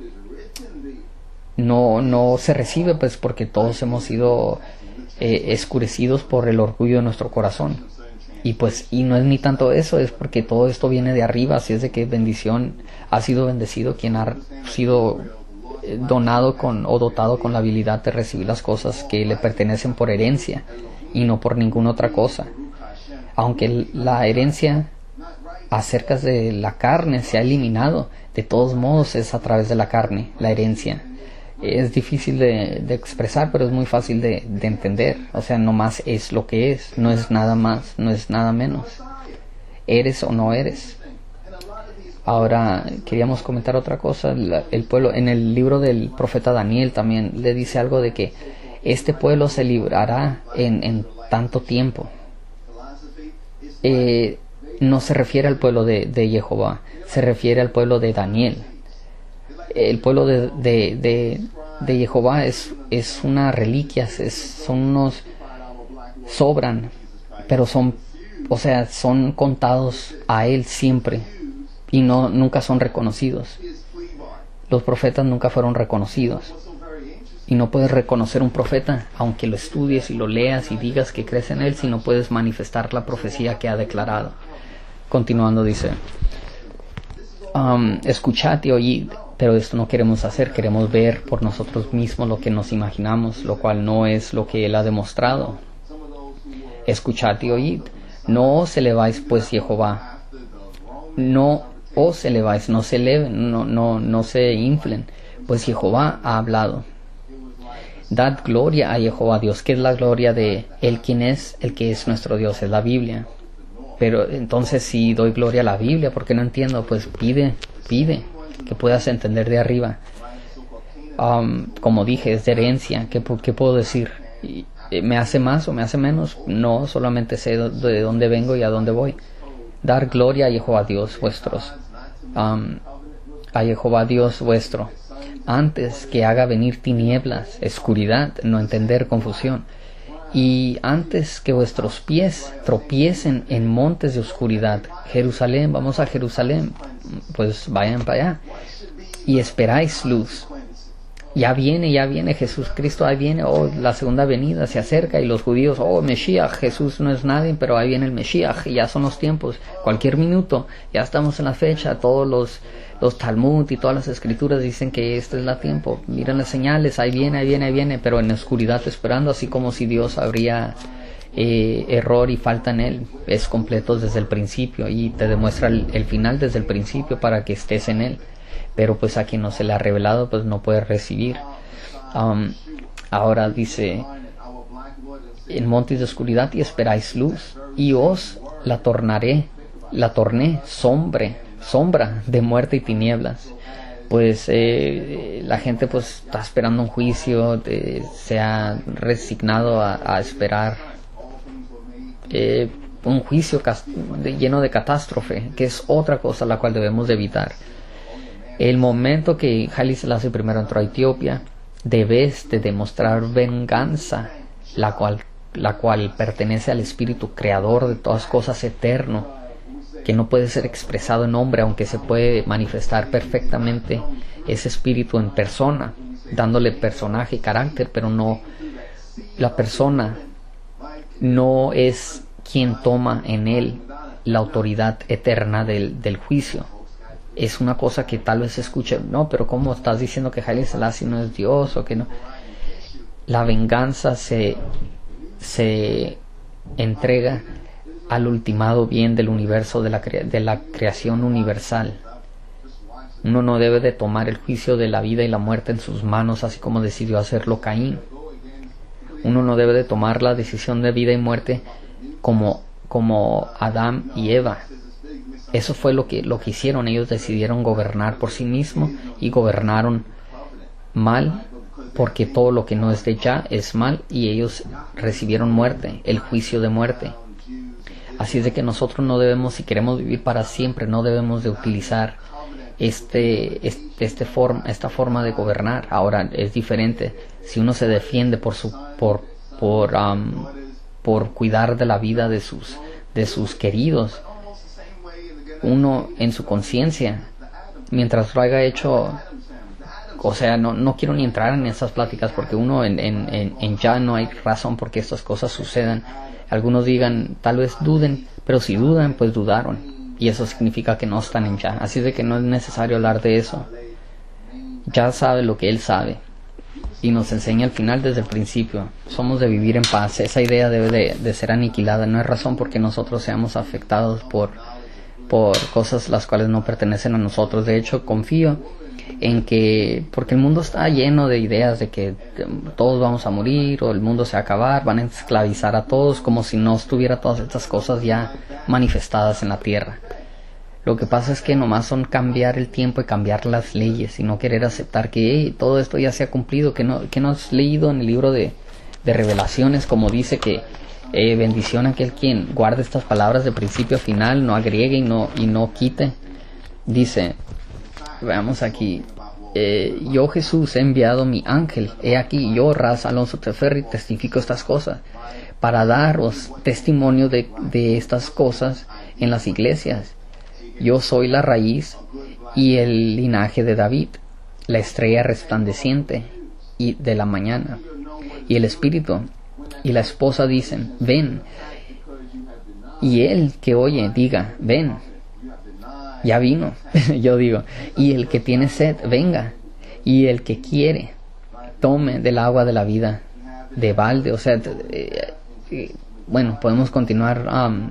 no se recibe, pues, porque todos hemos sido escurecidos por el orgullo de nuestro corazón. Y no es ni tanto eso, es porque todo esto viene de arriba. Así es de que bendición ha sido bendecido quien ha sido donado o dotado con la habilidad de recibir las cosas que le pertenecen por herencia, y no por ninguna otra cosa. Aunque la herencia acerca de la carne se ha eliminado, de todos modos es a través de la carne, la herencia. Es difícil de expresar, pero es muy fácil de entender. O sea, nomás es lo que es, no es nada más, no es nada menos. Eres o no eres. Ahora, queríamos comentar otra cosa. El pueblo, en el libro del profeta Daniel también le dice algo de que este pueblo se librará en tanto tiempo. No se refiere al pueblo de Jehová, se refiere al pueblo de Daniel. El pueblo de Jehová es una reliquia, son unos, sobran, pero son contados a él siempre y nunca son reconocidos. Los profetas nunca fueron reconocidos. Y no puedes reconocer un profeta, aunque lo estudies y lo leas y digas que crees en él, si no puedes manifestar la profecía que ha declarado. Continuando dice, escuchad y oíd, pero esto no queremos hacer, queremos ver por nosotros mismos lo que nos imaginamos, lo cual no es lo que él ha demostrado. Escuchad y oíd, no os eleváis pues Jehová, no os eleváis, no se eleven, no se inflen, pues Jehová ha hablado. Dad gloria a Jehová Dios. ¿Qué es la gloria de él? ¿Quién es? El que es nuestro Dios, es la Biblia. Pero entonces, si doy gloria a la Biblia, ¿por qué no entiendo? Pues pide que puedas entender de arriba. Como dije, es de herencia. ¿Qué puedo decir? ¿Me hace más o me hace menos? No, solamente sé de dónde vengo y a dónde voy. Dar gloria a Jehová Dios vuestros. A Jehová Dios vuestro. Antes que haga venir tinieblas, oscuridad, no entender, confusión. Y antes que vuestros pies tropiecen en montes de oscuridad. Jerusalén, vamos a Jerusalén, pues vayan para allá. Y esperáis luz. Ya viene Jesús Cristo, ahí viene, la segunda venida se acerca, y los judíos, Mesías, Jesús no es nadie, pero ahí viene el Mesías, y ya son los tiempos, cualquier minuto, ya estamos en la fecha, todos los Talmud y todas las escrituras dicen que este es el tiempo, miren las señales, ahí viene, pero en la oscuridad esperando, así como si Dios habría error y falta en él, es completo desde el principio, y te demuestra el final desde el principio para que estés en él. Pero pues a quien no se le ha revelado, pues no puede recibir. Ahora dice, en montes de oscuridad y esperáis luz, y os la torné sombra de muerte y tinieblas. Pues la gente pues está esperando un juicio, se ha resignado a esperar un juicio lleno de catástrofe, que es otra cosa la cual debemos de evitar. El momento que Haile Selassie I entró a Etiopía, debes de demostrar venganza, la cual pertenece al espíritu creador de todas cosas, eterno, que no puede ser expresado en hombre, aunque se puede manifestar perfectamente ese espíritu en persona, dándole personaje y carácter, pero no, la persona no es quien toma en él la autoridad eterna del juicio. Es una cosa que tal vez se escuche, no, pero ¿cómo estás diciendo que Haile Selassie no es Dios o que no? La venganza se entrega al ultimado bien del universo, de la creación universal. Uno no debe de tomar el juicio de la vida y la muerte en sus manos, así como decidió hacerlo Caín. Uno no debe de tomar la decisión de vida y muerte como Adán y Eva. Eso fue lo que hicieron. Ellos decidieron gobernar por sí mismos y gobernaron mal, porque todo lo que no es de ya es mal, y ellos recibieron muerte, el juicio de muerte. Así es de que nosotros no debemos, si queremos vivir para siempre, no debemos de utilizar esta forma de gobernar. Ahora es diferente si uno se defiende por cuidar de la vida de sus queridos. Uno en su conciencia, mientras lo haya hecho, o sea, no quiero ni entrar en esas pláticas, porque uno en ya no hay razón porque estas cosas sucedan. Algunos digan, tal vez duden, pero si dudan, pues dudaron, y eso significa que no están en ya. Así de que no es necesario hablar de eso. Ya sabe lo que él sabe, y nos enseña al final desde el principio. Somos de vivir en paz. Esa idea debe de ser aniquilada. No hay razón por que nosotros seamos afectados por cosas las cuales no pertenecen a nosotros. De hecho, confío en que, porque el mundo está lleno de ideas de que todos vamos a morir o el mundo se va a acabar, van a esclavizar a todos, como si no estuviera todas estas cosas ya manifestadas en la tierra. Lo que pasa es que nomás son cambiar el tiempo y cambiar las leyes y no querer aceptar que todo esto ya se ha cumplido, que no has leído en el libro de Revelaciones, como dice que bendición a aquel quien guarde estas palabras de principio a final, no agregue y no quite. Dice, veamos aquí, yo Jesús he enviado mi ángel, he aquí yo, Ras Alonso Teferri, testifico estas cosas, para daros testimonio de estas cosas en las iglesias. Yo soy la raíz y el linaje de David, la estrella resplandeciente y de la mañana. Y el Espíritu y la esposa dicen, ven. Y el que oye diga, ven. Ya vino. Yo digo, y el que tiene sed, venga. Y el que quiere, tome del agua de la vida de balde. O sea, bueno, podemos continuar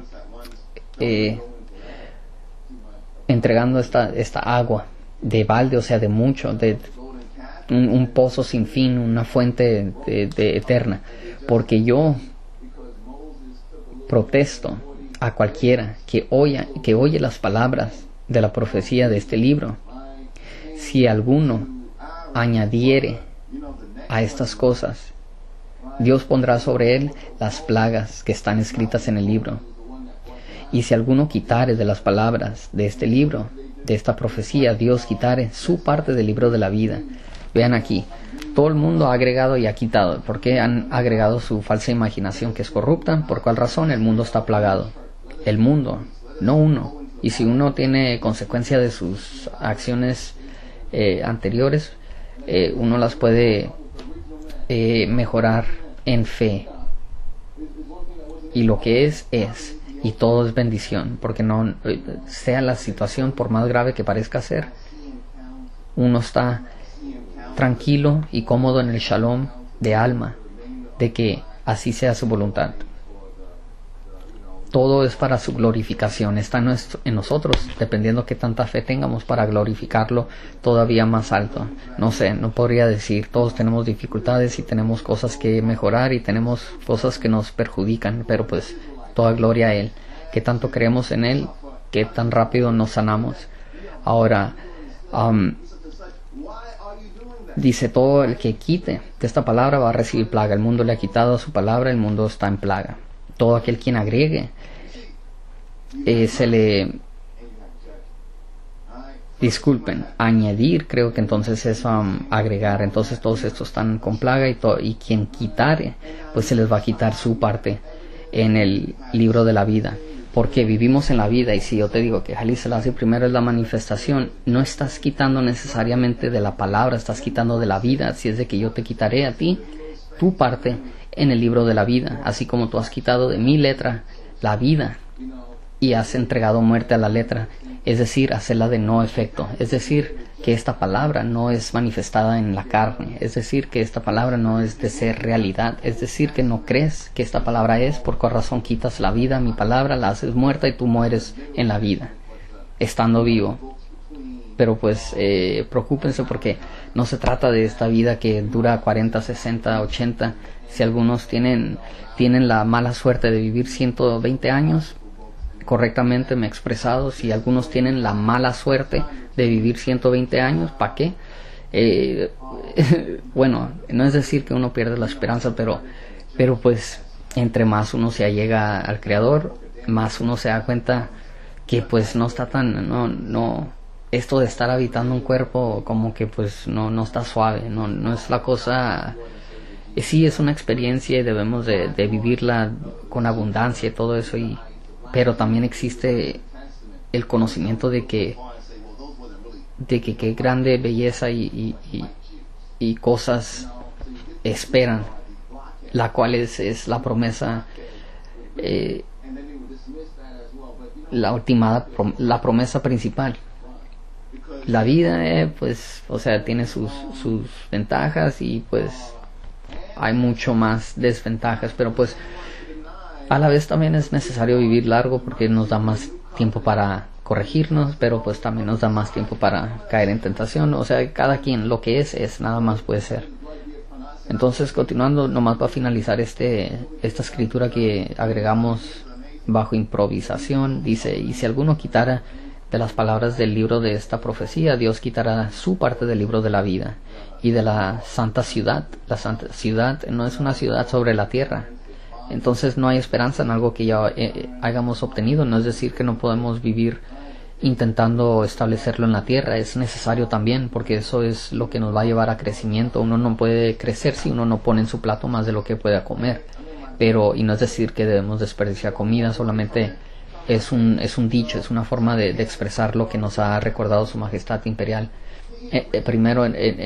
entregando esta agua de balde, o sea, de mucho, de un pozo sin fin, una fuente de eterna. Porque yo protesto a cualquiera que oye las palabras de la profecía de este libro. Si alguno añadiere a estas cosas, Dios pondrá sobre él las plagas que están escritas en el libro. Y si alguno quitare de las palabras de este libro, de esta profecía, Dios quitare su parte del libro de la vida. Vean aquí, todo el mundo ha agregado y ha quitado. ¿Por qué han agregado su falsa imaginación que es corrupta? ¿Por cuál razón? El mundo está plagado. El mundo, no uno. Y si uno tiene consecuencia de sus acciones anteriores, uno las puede mejorar en fe. Y lo que es. Y todo es bendición, porque no sea la situación, por más grave que parezca ser, uno está tranquilo y cómodo en el shalom de alma, de que así sea su voluntad. Todo es para su glorificación, está en nosotros, dependiendo que tanta fe tengamos para glorificarlo todavía más alto. No sé, no podría decir, todos tenemos dificultades y tenemos cosas que mejorar y tenemos cosas que nos perjudican, pero pues toda gloria a Él. Que tanto creemos en Él, que tan rápido nos sanamos. Ahora, dice, todo el que quite de esta palabra va a recibir plaga. El mundo le ha quitado su palabra, el mundo está en plaga. Todo aquel quien agregue, disculpen, añadir, creo que entonces es agregar. Entonces todos estos están con plaga y quien quitare, pues se les va a quitar su parte en el libro de la vida. Porque vivimos en la vida, y si yo te digo que Haile Selassie primero es la manifestación, no estás quitando necesariamente de la palabra, estás quitando de la vida. Si es de que yo te quitaré a ti tu parte en el libro de la vida, así como tú has quitado de mi letra la vida y has entregado muerte a la letra, es decir, hacerla de no efecto, es decir, que esta palabra no es manifestada en la carne, es decir, que esta palabra no es de ser realidad, es decir, que no crees que esta palabra es, por cuál razón quitas la vida, mi palabra, la haces muerta y tú mueres en la vida, estando vivo. Pero pues preocúpense, porque no se trata de esta vida que dura 40, 60, 80. Si algunos tienen la mala suerte de vivir 120 años, correctamente me he expresado, si algunos tienen la mala suerte de vivir 120 años, ¿para qué? Bueno, no es decir que uno pierde la esperanza, pero pues entre más uno se allega al Creador, más uno se da cuenta que pues no está tan, no esto de estar habitando un cuerpo como que pues no está suave, no es la cosa. Sí, es una experiencia y debemos de vivirla con abundancia y todo eso, pero también existe el conocimiento de que qué grande belleza y cosas esperan, la cual es la promesa, la promesa principal. la vida, pues, o sea, tiene sus ventajas y pues hay mucho más desventajas, pero pues a la vez también es necesario vivir largo porque nos da más tiempo para corregirnos, pero pues también nos da más tiempo para caer en tentación. O sea, cada quien lo que es, nada más puede ser. Entonces, continuando, nomás para finalizar esta escritura que agregamos bajo improvisación, dice: y si alguno quitara de las palabras del libro de esta profecía, Dios quitará su parte del libro de la vida y de la santa ciudad. La santa ciudad no es una ciudad sobre la tierra. Entonces no hay esperanza en algo que ya hayamos obtenido. No es decir que no podemos vivir intentando establecerlo en la tierra. Es necesario también, porque eso es lo que nos va a llevar a crecimiento. Uno no puede crecer si uno no pone en su plato más de lo que pueda comer. Y no es decir que debemos desperdiciar comida, solamente es un dicho, es una forma de expresar lo que nos ha recordado Su Majestad Imperial. Primero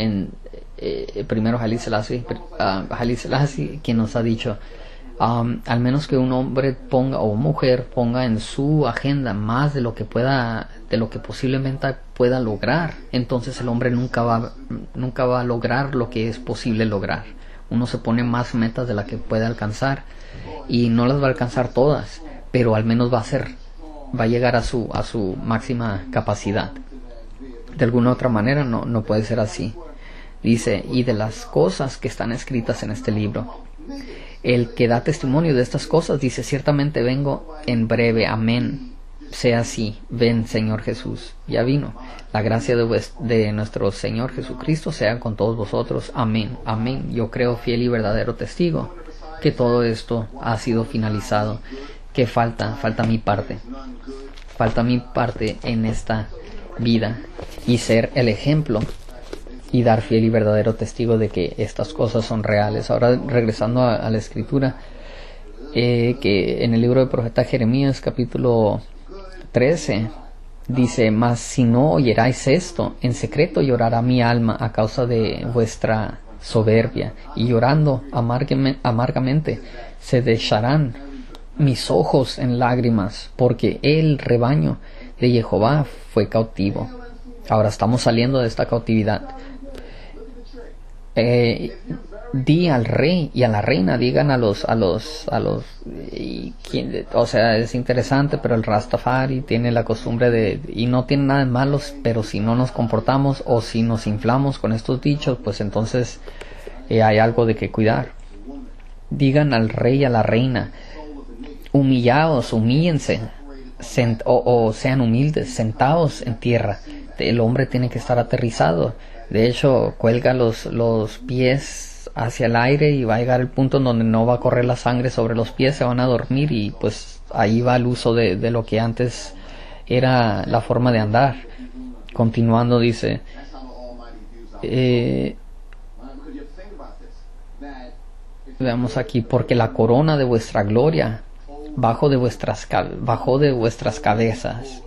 Haile Selassie, quien nos ha dicho: al menos que un hombre o mujer ponga en su agenda más de lo que posiblemente pueda lograr, entonces el hombre nunca va a lograr lo que es posible lograr. Uno se pone más metas de las que puede alcanzar y no las va a alcanzar todas, pero al menos va a llegar a su máxima capacidad. De alguna otra manera no puede ser así. Dice: y de las cosas que están escritas en este libro, el que da testimonio de estas cosas dice: ciertamente vengo en breve. Amén. Sea así. Ven, Señor Jesús. Ya vino. La gracia de nuestro Señor Jesucristo sea con todos vosotros. Amén. Amén. Yo creo, fiel y verdadero testigo, que todo esto ha sido finalizado. Que falta mi parte. Falta mi parte en esta vida y ser el ejemplo y dar fiel y verdadero testigo de que estas cosas son reales. Ahora, regresando a la escritura, que en el libro del profeta Jeremías, capítulo 13, dice: mas si no oyerais esto, en secreto llorará mi alma a causa de vuestra soberbia, y llorando amargamente se desharán mis ojos en lágrimas, porque el rebaño de Jehová fue cautivo. Ahora estamos saliendo de esta cautividad. Di al rey y a la reina, digan o sea, es interesante, pero el Rastafari tiene la costumbre y no tiene nada de malos, pero si no nos comportamos o si nos inflamos con estos dichos, pues entonces hay algo de que cuidar. Digan al rey y a la reina: humillaos, humíllense, o sean humildes, sentados en tierra. El hombre tiene que estar aterrizado. De hecho, cuelga los pies hacia el aire y va a llegar el punto en donde no va a correr la sangre sobre los pies, se van a dormir, y pues ahí va el uso de lo que antes era la forma de andar. Continuando, dice: veamos aquí: porque la corona de vuestra gloria bajo de vuestras cabezas.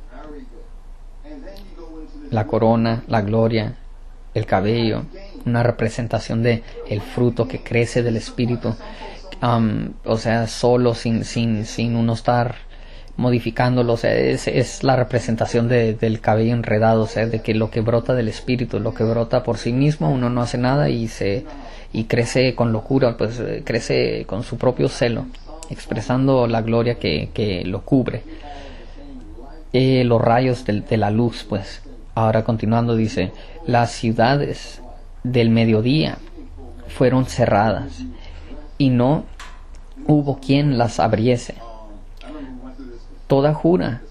La corona, la gloria, el cabello, una representación de el fruto que crece del espíritu, o sea, solo, sin uno estar modificándolo. O sea, es la representación del cabello enredado, o sea, de que lo que brota del espíritu, lo que brota por sí mismo, uno no hace nada y crece con locura, pues crece con su propio celo, expresando la gloria que lo cubre, los rayos de la luz, pues. Ahora, continuando, dice: las ciudades del mediodía fueron cerradas y no hubo quien las abriese. Toda Judá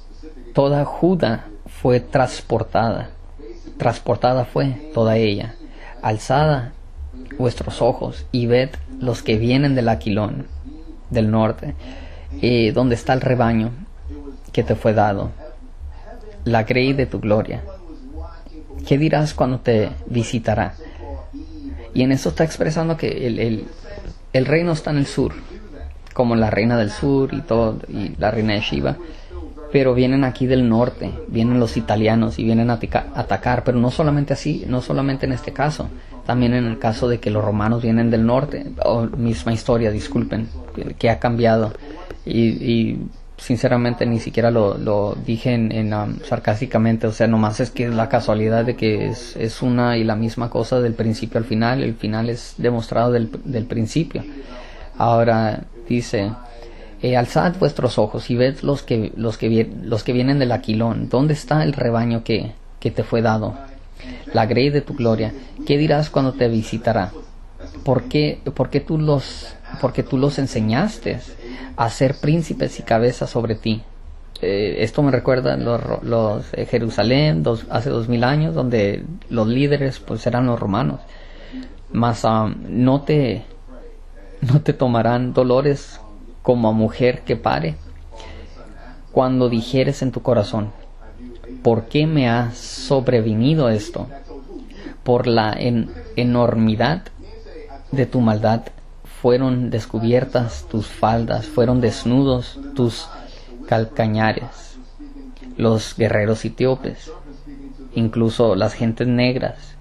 fue transportada fue toda ella. Alzad vuestros ojos y ved los que vienen del Aquilón, del norte, donde está el rebaño que te fue dado, la grey de tu gloria. ¿Qué dirás cuando te visitará? Y en eso está expresando que el reino está en el sur, como la reina del sur y la reina de Shiva, pero vienen aquí del norte, vienen los italianos y vienen a atacar, pero no solamente así, no solamente en este caso, también en el caso de que los romanos vienen del norte. Misma historia, disculpen, que ha cambiado, y sinceramente ni siquiera lo dije sarcásticamente, o sea, nomás es que es la casualidad de que es una y la misma cosa del principio al final. El final es demostrado del principio. Ahora dice, alzad vuestros ojos y ved los que vienen del Aquilón. ¿Dónde está el rebaño que te fue dado? La grey de tu gloria. ¿Qué dirás cuando te visitará? ¿Por qué tú los enseñaste a ser príncipes y cabezas sobre ti? Esto me recuerda los Jerusalén hace 2000 años, donde los líderes pues eran los romanos. Mas no te tomarán dolores como a mujer que pare, cuando dijeres en tu corazón: ¿por qué me ha sobrevenido esto? Por la enormidad de tu maldad fueron descubiertas tus faldas, fueron desnudos tus calcañares. Los guerreros etíopes, incluso las gentes negras,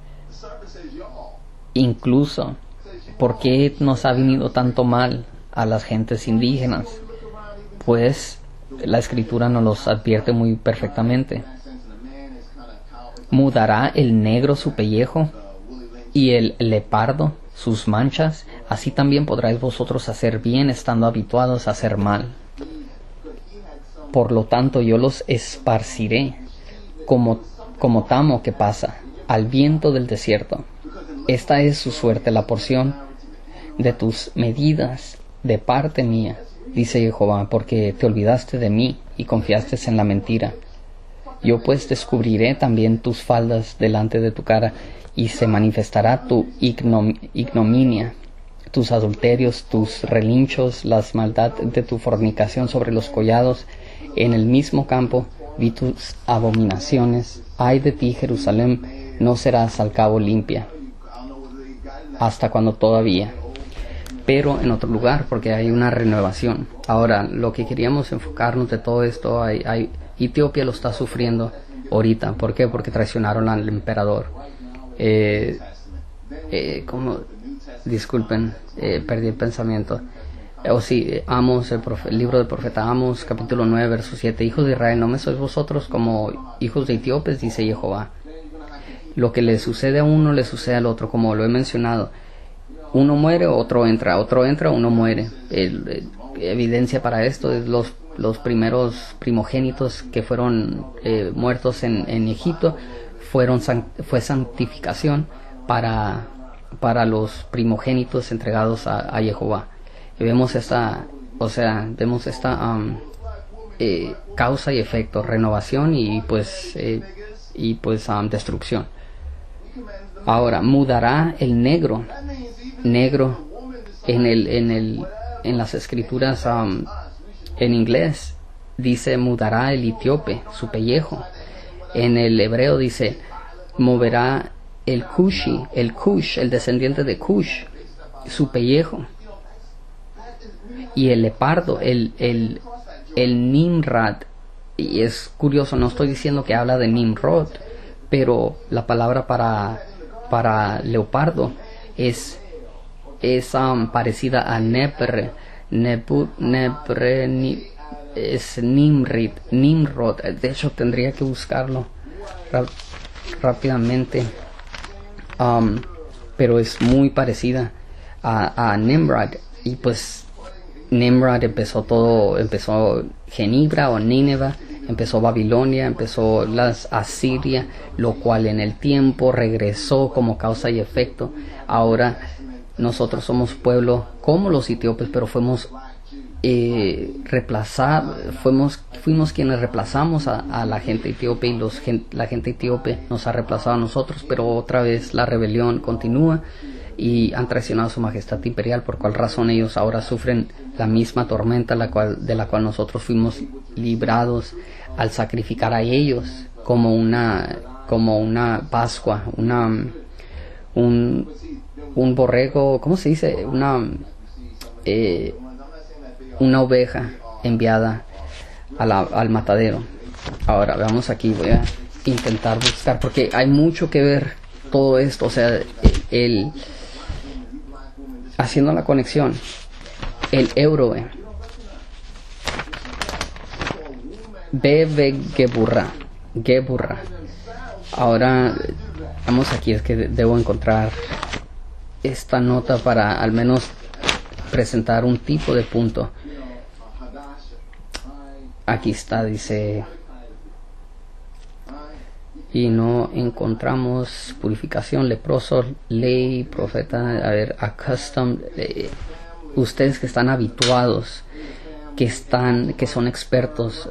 incluso, ¿por qué nos ha venido tanto mal a las gentes indígenas? Pues la escritura nos los advierte muy perfectamente. ¿Mudará el negro su pellejo y el leopardo sus manchas? Así también podráis vosotros hacer bien estando habituados a hacer mal. Por lo tanto yo los esparciré como tamo que pasa al viento del desierto. Esta es su suerte, la porción de tus medidas de parte mía, dice Jehová, porque te olvidaste de mí y confiaste en la mentira. Yo pues descubriré también tus faldas delante de tu cara, y se manifestará tu ignominia, tus adulterios, tus relinchos, las maldad de tu fornicación sobre los collados. En el mismo campo vi tus abominaciones. Ay de ti, Jerusalén, no serás al cabo limpia. ¿Hasta cuando todavía? Pero en otro lugar, porque hay una renovación. Ahora, lo que queríamos enfocarnos de todo esto, Etiopía lo está sufriendo ahorita. ¿Por qué? Porque traicionaron al emperador. Disculpen, perdí el pensamiento. Amos, el libro del profeta Amos, capítulo 9, verso 7. Hijos de Israel, ¿no me sois vosotros como hijos de etíopes? Dice Jehová. Lo que le sucede a uno, le sucede al otro, como lo he mencionado. Uno muere, otro entra, uno muere. Evidencia para esto es los primeros primogénitos que fueron muertos en Egipto. Fue santificación para los primogénitos entregados a Jehová. Y vemos esta causa y efecto, renovación y destrucción. Ahora, mudará el negro en las escrituras en inglés dice mudará el etíope su pellejo. En el hebreo dice moverá el Cushi, el descendiente de Cush, su pellejo. Y el leopardo, el Nimrod. Y es curioso, no estoy diciendo que habla de Nimrod, pero la palabra para leopardo es parecida a Nepre. Es Nimrod. De hecho tendría que buscarlo rápidamente, pero es muy parecida a Nimrod. Y pues Nimrod empezó Genibra o Nínive, empezó Babilonia, empezó las Asiria, lo cual en el tiempo regresó como causa y efecto. Ahora nosotros somos pueblo como los etíopes, pero fuimos fuimos quienes reemplazamos a la gente etíope, y la gente etíope nos ha reemplazado a nosotros, pero otra vez la rebelión continúa y han traicionado a su majestad imperial, por cual razón ellos ahora sufren la misma tormenta de la cual nosotros fuimos librados al sacrificar a ellos como una Pascua, un borrego, ¿cómo se dice? Una oveja enviada al matadero. Ahora veamos aquí, voy a intentar buscar porque hay mucho que ver todo esto, o sea, haciendo la conexión, el héroe Bebe Geburra. Ahora, vamos aquí, es que debo encontrar esta nota para al menos presentar un tipo de punto. Aquí está, dice, y no encontramos purificación, leproso, ley, profeta, a ver, accustomed, ustedes que están habituados, que son expertos,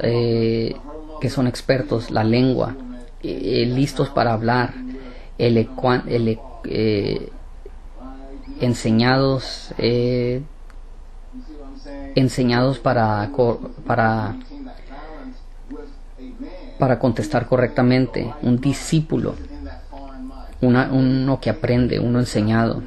la lengua, listos para hablar, enseñados para contestar correctamente, un discípulo, uno que aprende, uno enseñado,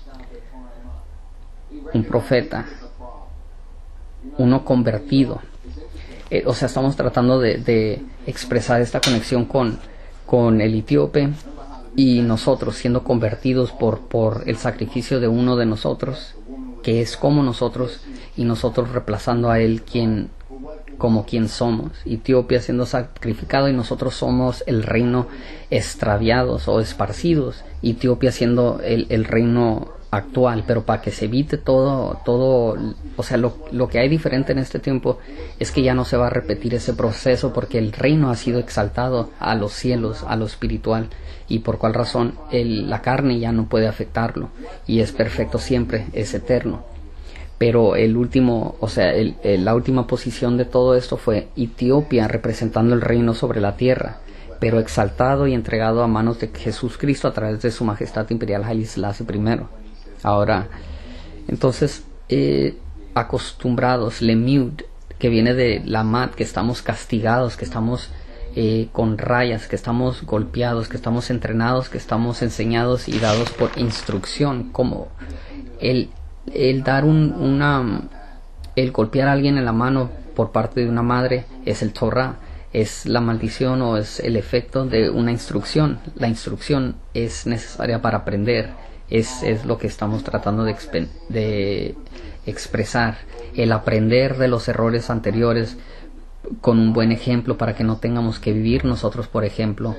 un profeta, uno convertido. O sea, estamos tratando de expresar esta conexión con el etíope y nosotros siendo convertidos por el sacrificio de uno de nosotros, que es como nosotros, y nosotros reemplazando a él como quien somos. Etiopía siendo sacrificado y nosotros somos el reino extraviados o esparcidos. Etiopía siendo el reino actual, pero para que se evite todo, o sea, lo que hay diferente en este tiempo es que ya no se va a repetir ese proceso, porque el reino ha sido exaltado a los cielos, a lo espiritual, y por cuál razón la carne ya no puede afectarlo, y es perfecto siempre, es eterno. Pero el último, o sea, la última posición de todo esto fue Etiopía representando el reino sobre la tierra, pero exaltado y entregado a manos de Jesús Cristo a través de su majestad imperial Haile Selassie I. Ahora, entonces, acostumbrados, lemud, que viene de la mat, que estamos castigados, que estamos con rayas, que estamos golpeados, que estamos entrenados, que estamos enseñados y dados por instrucción, como el dar el golpear a alguien en la mano por parte de una madre es el Torah, es la maldición o es el efecto de una instrucción. La instrucción es necesaria para aprender, es lo que estamos tratando de expresar, el aprender de los errores anteriores con un buen ejemplo para que no tengamos que vivir nosotros, por ejemplo,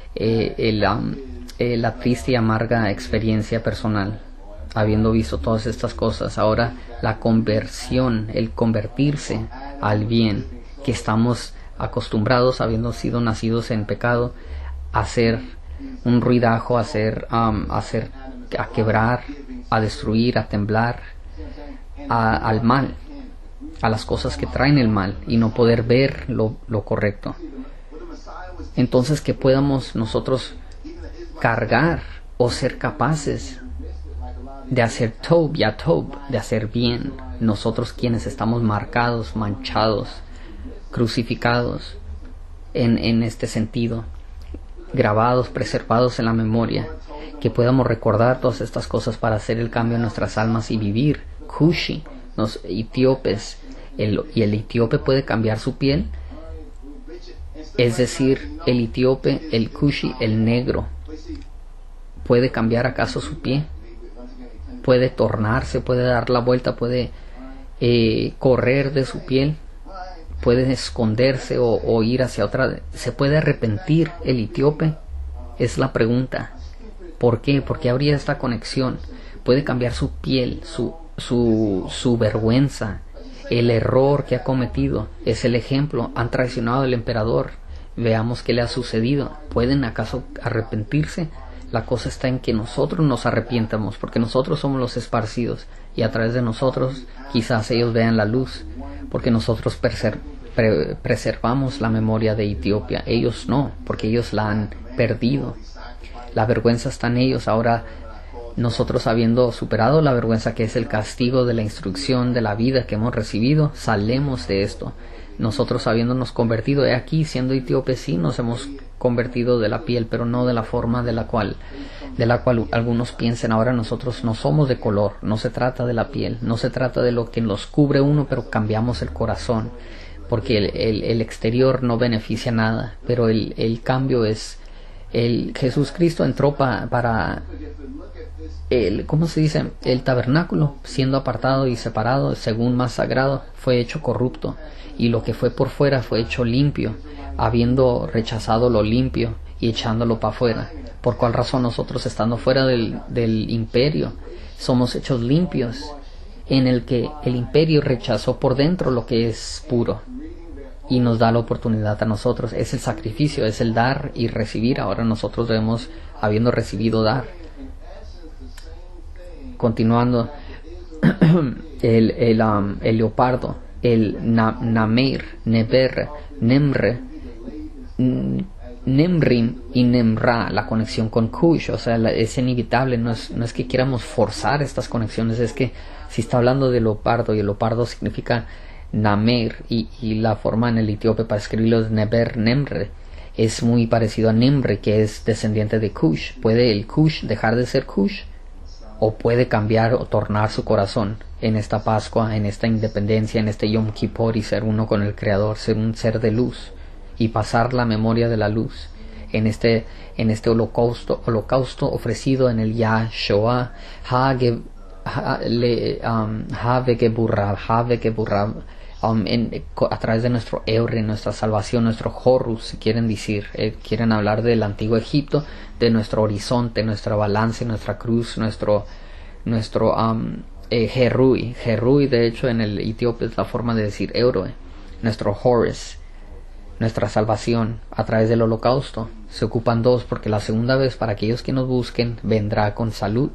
la triste y amarga experiencia personal. Habiendo visto todas estas cosas, ahora la conversión, el convertirse al bien, que estamos acostumbrados, habiendo sido nacidos en pecado, a hacer un ruidajo, a quebrar, a destruir, a temblar, al mal, a las cosas que traen el mal, y no poder ver lo correcto. Entonces, que podamos nosotros cargar o ser capaces de hacer tob y atob, de hacer bien, nosotros quienes estamos marcados, manchados, crucificados en este sentido, grabados, preservados en la memoria, que podamos recordar todas estas cosas para hacer el cambio en nuestras almas y vivir. Kushi, los etíopes, y el etíope puede cambiar su piel, es decir, el etíope, el Kushi, el negro, ¿puede cambiar acaso su pie? Puede tornarse, puede dar la vuelta, puede correr de su piel, puede esconderse o ir hacia otra. ¿Se puede arrepentir el etíope? Es la pregunta. ¿Por qué? ¿Por qué habría esta conexión? Puede cambiar su piel, su vergüenza, el error que ha cometido. Es el ejemplo. Han traicionado al emperador. Veamos qué le ha sucedido. ¿Pueden acaso arrepentirse? La cosa está en que nosotros nos arrepientamos, porque nosotros somos los esparcidos, y a través de nosotros quizás ellos vean la luz, porque nosotros preservamos la memoria de Etiopía. Ellos no, porque ellos la han perdido. La vergüenza está en ellos. Ahora nosotros, habiendo superado la vergüenza, que es el castigo de la instrucción de la vida que hemos recibido, salemos de esto. Nosotros, habiéndonos convertido, aquí siendo etíopes, sí nos hemos convertido de la piel, pero no de la forma de la cual algunos piensen. Ahora nosotros no somos de color, no se trata de la piel, no se trata de lo que nos cubre uno, pero cambiamos el corazón, porque el exterior no beneficia nada, pero el cambio es Jesús Cristo entró para el, ¿cómo se dice? El tabernáculo, siendo apartado y separado, según más sagrado, fue hecho corrupto, y lo que fue por fuera fue hecho limpio, habiendo rechazado lo limpio y echándolo para afuera. ¿Por cuál razón nosotros, estando fuera del imperio, somos hechos limpios, en el que el imperio rechazó por dentro lo que es puro y nos da la oportunidad a nosotros? Es el sacrificio, es el dar y recibir. Ahora nosotros debemos, habiendo recibido, dar. Continuando, el leopardo, el Nameir, Neber, Nemre, Nemrim y Nemra, la conexión con Cush, o sea, es inevitable, no es que quieramos forzar estas conexiones, es que si está hablando de leopardo, y el leopardo significa Nameir, y la forma en el etíope para escribirlo es Neber, Nemre, es muy parecido a Nemre, que es descendiente de Cush. ¿Puede el Cush dejar de ser Cush? ¿O puede cambiar o tornar su corazón en esta Pascua, en esta independencia, en este Yom Kippur, y ser uno con el Creador, ser un ser de luz y pasar la memoria de la luz en este holocausto ofrecido en el Yahshua a través de nuestro Eure, nuestra salvación, nuestro Horus, si quieren decir, quieren hablar del antiguo Egipto, de nuestro horizonte, nuestra balance, nuestra cruz, nuestro Herui. Herui, de hecho, en el etíope es la forma de decir héroe. Nuestro Horus, nuestra salvación a través del holocausto. Se ocupan dos, porque la segunda vez, para aquellos que nos busquen, vendrá con salud.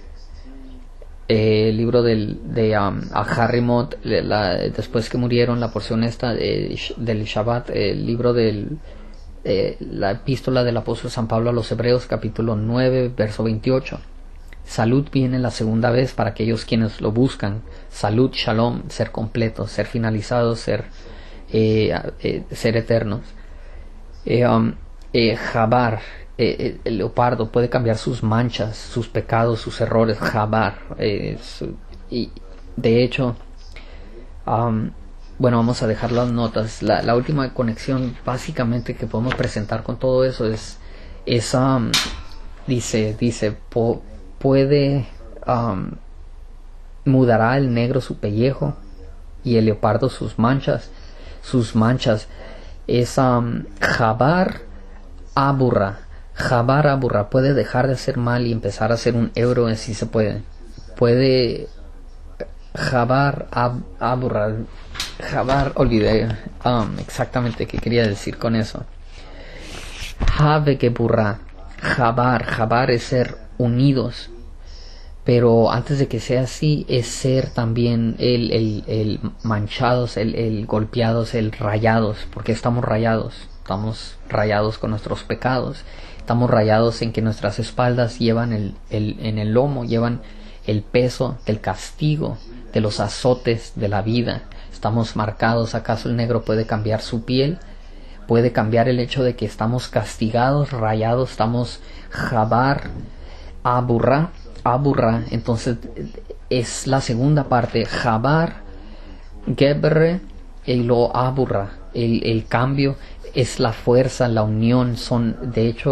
El libro de Aharimot, después que murieron, la porción esta del Shabbat, el libro la epístola del apóstol San Pablo a los Hebreos, capítulo 9, verso 28. Salud viene la segunda vez para aquellos quienes lo buscan. Salud, shalom, ser completos, ser finalizados, ser eternos. Jabar, el leopardo puede cambiar sus manchas, sus pecados, sus errores. Jabar, y de hecho, bueno, vamos a dejar las notas. La última conexión básicamente que podemos presentar con todo eso es dice puede mudará el negro su pellejo y el leopardo sus manchas es Jabar Aburra. Jabar Aburra puede dejar de hacer mal y empezar a ser un héroe, si se puede. Jabar Aburra. Jabar, olvidé exactamente qué quería decir con eso. Jabar es ser unidos. Pero antes de que sea así, es ser también el manchados, el golpeados, el rayados. Porque estamos rayados con nuestros pecados. Estamos rayados en que nuestras espaldas llevan en el lomo, llevan el peso del castigo, de los azotes de la vida. Estamos marcados. ¿Acaso el negro puede cambiar su piel? Puede cambiar el hecho de que estamos castigados, rayados, estamos Jabar Aburra. Entonces es la segunda parte. Jabar Gebre y lo Aburra. El cambio es la fuerza, la unión. Son, de hecho,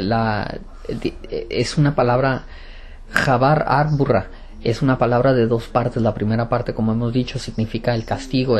es una palabra. Jabar Aburra es una palabra de dos partes. La primera parte, como hemos dicho, significa el castigo,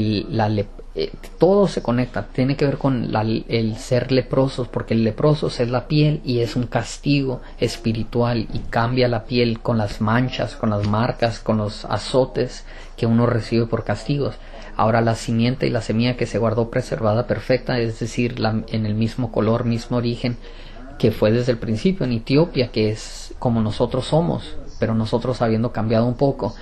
todo se conecta, tiene que ver con el ser leprosos, porque el leproso es la piel y es un castigo espiritual, y cambia la piel con las manchas, con las marcas, con los azotes que uno recibe por castigos. Ahora la simiente y la semilla que se guardó preservada perfecta, es decir, en el mismo color, mismo origen que fue desde el principio en Etiopía, que es como nosotros somos, pero nosotros habiendo cambiado un poco.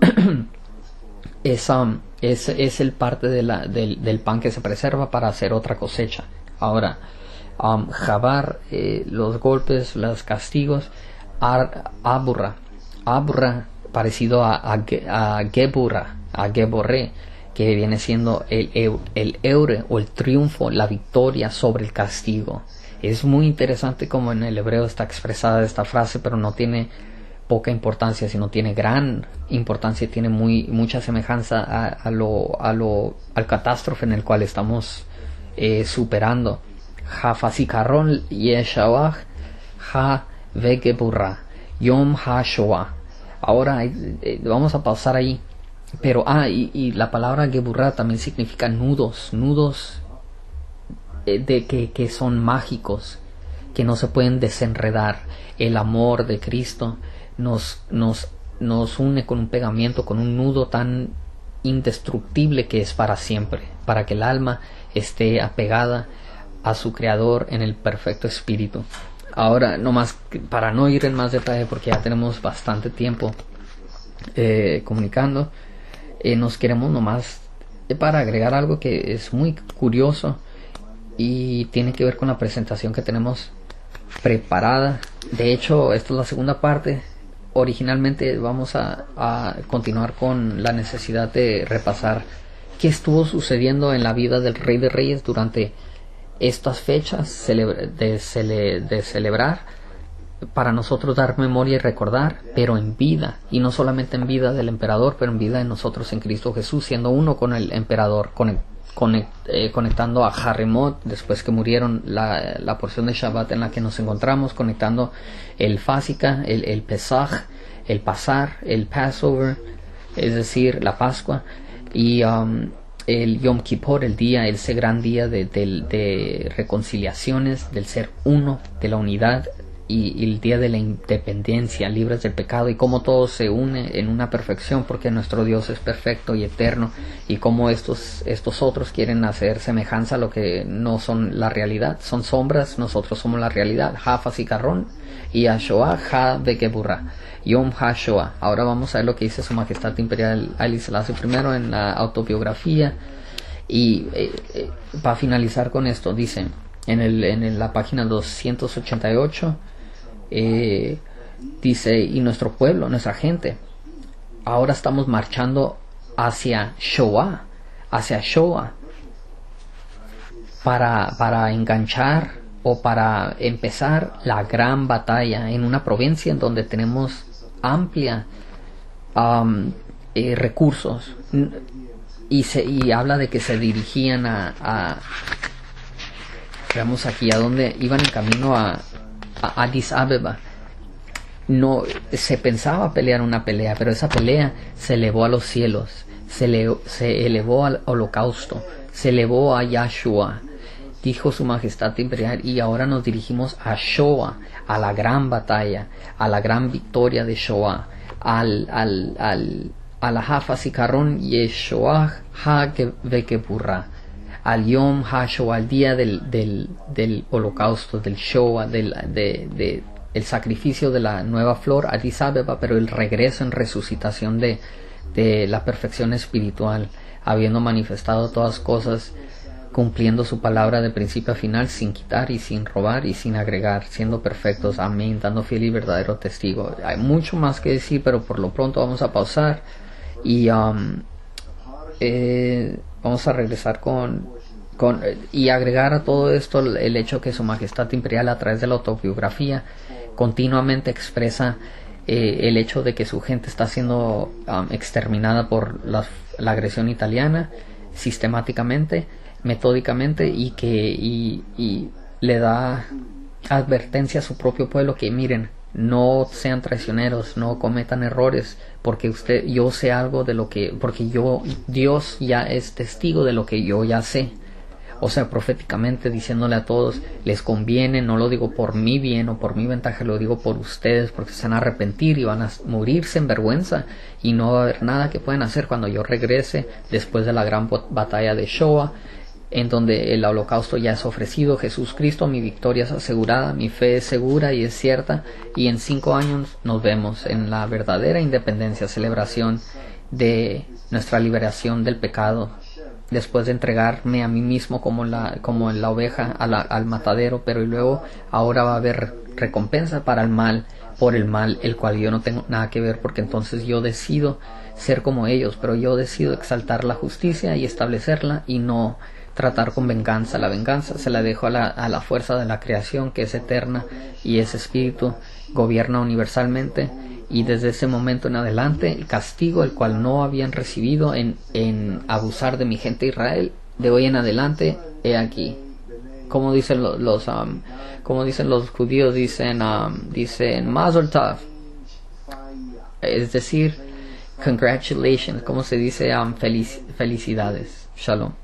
Es el parte del pan que se preserva para hacer otra cosecha. Ahora, Jabar, los golpes, los castigos. Aburra, parecido a Geburra, a Geborre, que viene siendo el eure o el triunfo, la victoria sobre el castigo. Es muy interesante como en el hebreo está expresada esta frase, pero no tiene poca importancia, sino tiene gran importancia, tiene mucha semejanza al catástrofe en el cual estamos superando. ha fasikaron yeshawah ha vegeburra yom ha shoah. Ahora vamos a pausar ahí. Pero y la palabra geburra también significa nudos que son mágicos, que no se pueden desenredar. El amor de Cristo nos une con un pegamento, con un nudo tan indestructible que es para siempre, para que el alma esté apegada a su Creador en el perfecto Espíritu. Ahora, para no ir en más detalle, porque ya tenemos bastante tiempo comunicando, nos queremos nomás para agregar algo que es muy curioso y tiene que ver con la presentación que tenemos preparada. De hecho, esta es la segunda parte. Originalmente vamos a continuar con la necesidad de repasar qué estuvo sucediendo en la vida del Rey de Reyes durante estas fechas de celebrar, para nosotros dar memoria y recordar, pero en vida, y no solamente en vida del emperador, pero en vida de nosotros en Cristo Jesús, siendo uno con el emperador, conectando a Haremot después que murieron, la porción de Shabbat en la que nos encontramos, conectando el Fásica, el Pesaj, el Pasar, el Passover, es decir, la Pascua, y el Yom Kippur, ese gran día de reconciliaciones, del ser uno, de la unidad, y el día de la independencia, libres del pecado, y cómo todo se une en una perfección, porque nuestro Dios es perfecto y eterno, y cómo estos otros quieren hacer semejanza a lo que no son la realidad, son sombras, nosotros somos la realidad. Ha Fasikaron y Ashoah ha Begeburra Yom Ha Shoah. Ahora vamos a ver lo que dice Su Majestad Imperial Haile Selassie I en la autobiografía, y para finalizar con esto dice en la página 288, dice: y nuestro pueblo, nuestra gente, ahora estamos marchando hacia Shoah para enganchar o para empezar la gran batalla en una provincia en donde tenemos amplia recursos, y habla de que se dirigían veamos aquí a donde iban en camino a Addis Abeba. No se pensaba pelear una pelea, pero esa pelea se elevó a los cielos, se elevó al holocausto, se elevó a Yahshua, dijo Su Majestad Imperial, y ahora nos dirigimos a Shoah, a la gran batalla, a la gran victoria de Shoah, a la Hafasikaron Yeshoah Ha-Vekeburra, al Yom HaShoah, al día del holocausto, del Shoah, el sacrificio de la nueva flor, Addis Abeba, pero el regreso en resucitación de la perfección espiritual, habiendo manifestado todas cosas, cumpliendo su palabra de principio a final, sin quitar y sin robar y sin agregar, siendo perfectos. Amén, dando fiel y verdadero testigo. Hay mucho más que decir, pero por lo pronto vamos a pausar y vamos a regresar y agregar a todo esto el hecho que Su Majestad Imperial, a través de la autobiografía, continuamente expresa el hecho de que su gente está siendo exterminada por la agresión italiana, sistemáticamente, metódicamente, y le da advertencia a su propio pueblo que miren, no sean traicioneros, no cometan errores, porque yo sé algo de lo que, porque Dios ya es testigo de lo que yo ya sé. O sea, proféticamente diciéndole a todos, les conviene, no lo digo por mi bien o por mi ventaja, lo digo por ustedes, porque se van a arrepentir y van a morirse en vergüenza, y no va a haber nada que puedan hacer cuando yo regrese después de la gran batalla de Shoah, en donde el holocausto ya es ofrecido. Jesús Cristo, mi victoria es asegurada, mi fe es segura y es cierta, y en 5 años nos vemos en la verdadera independencia, celebración de nuestra liberación del pecado, después de entregarme a mí mismo como la oveja al matadero, pero y luego ahora va a haber recompensa para el mal, por el mal, el cual yo no tengo nada que ver, porque entonces yo decido ser como ellos, pero yo decido exaltar la justicia y establecerla, y no tratar con venganza. La venganza se la dejo a la fuerza de la creación, que es eterna, y ese espíritu gobierna universalmente, y desde ese momento en adelante el castigo, el cual no habían recibido en abusar de mi gente Israel, de hoy en adelante, he aquí, como dicen como dicen los judíos, dicen Mazel Tov, es decir, congratulations, como se dice, felicidades. Shalom.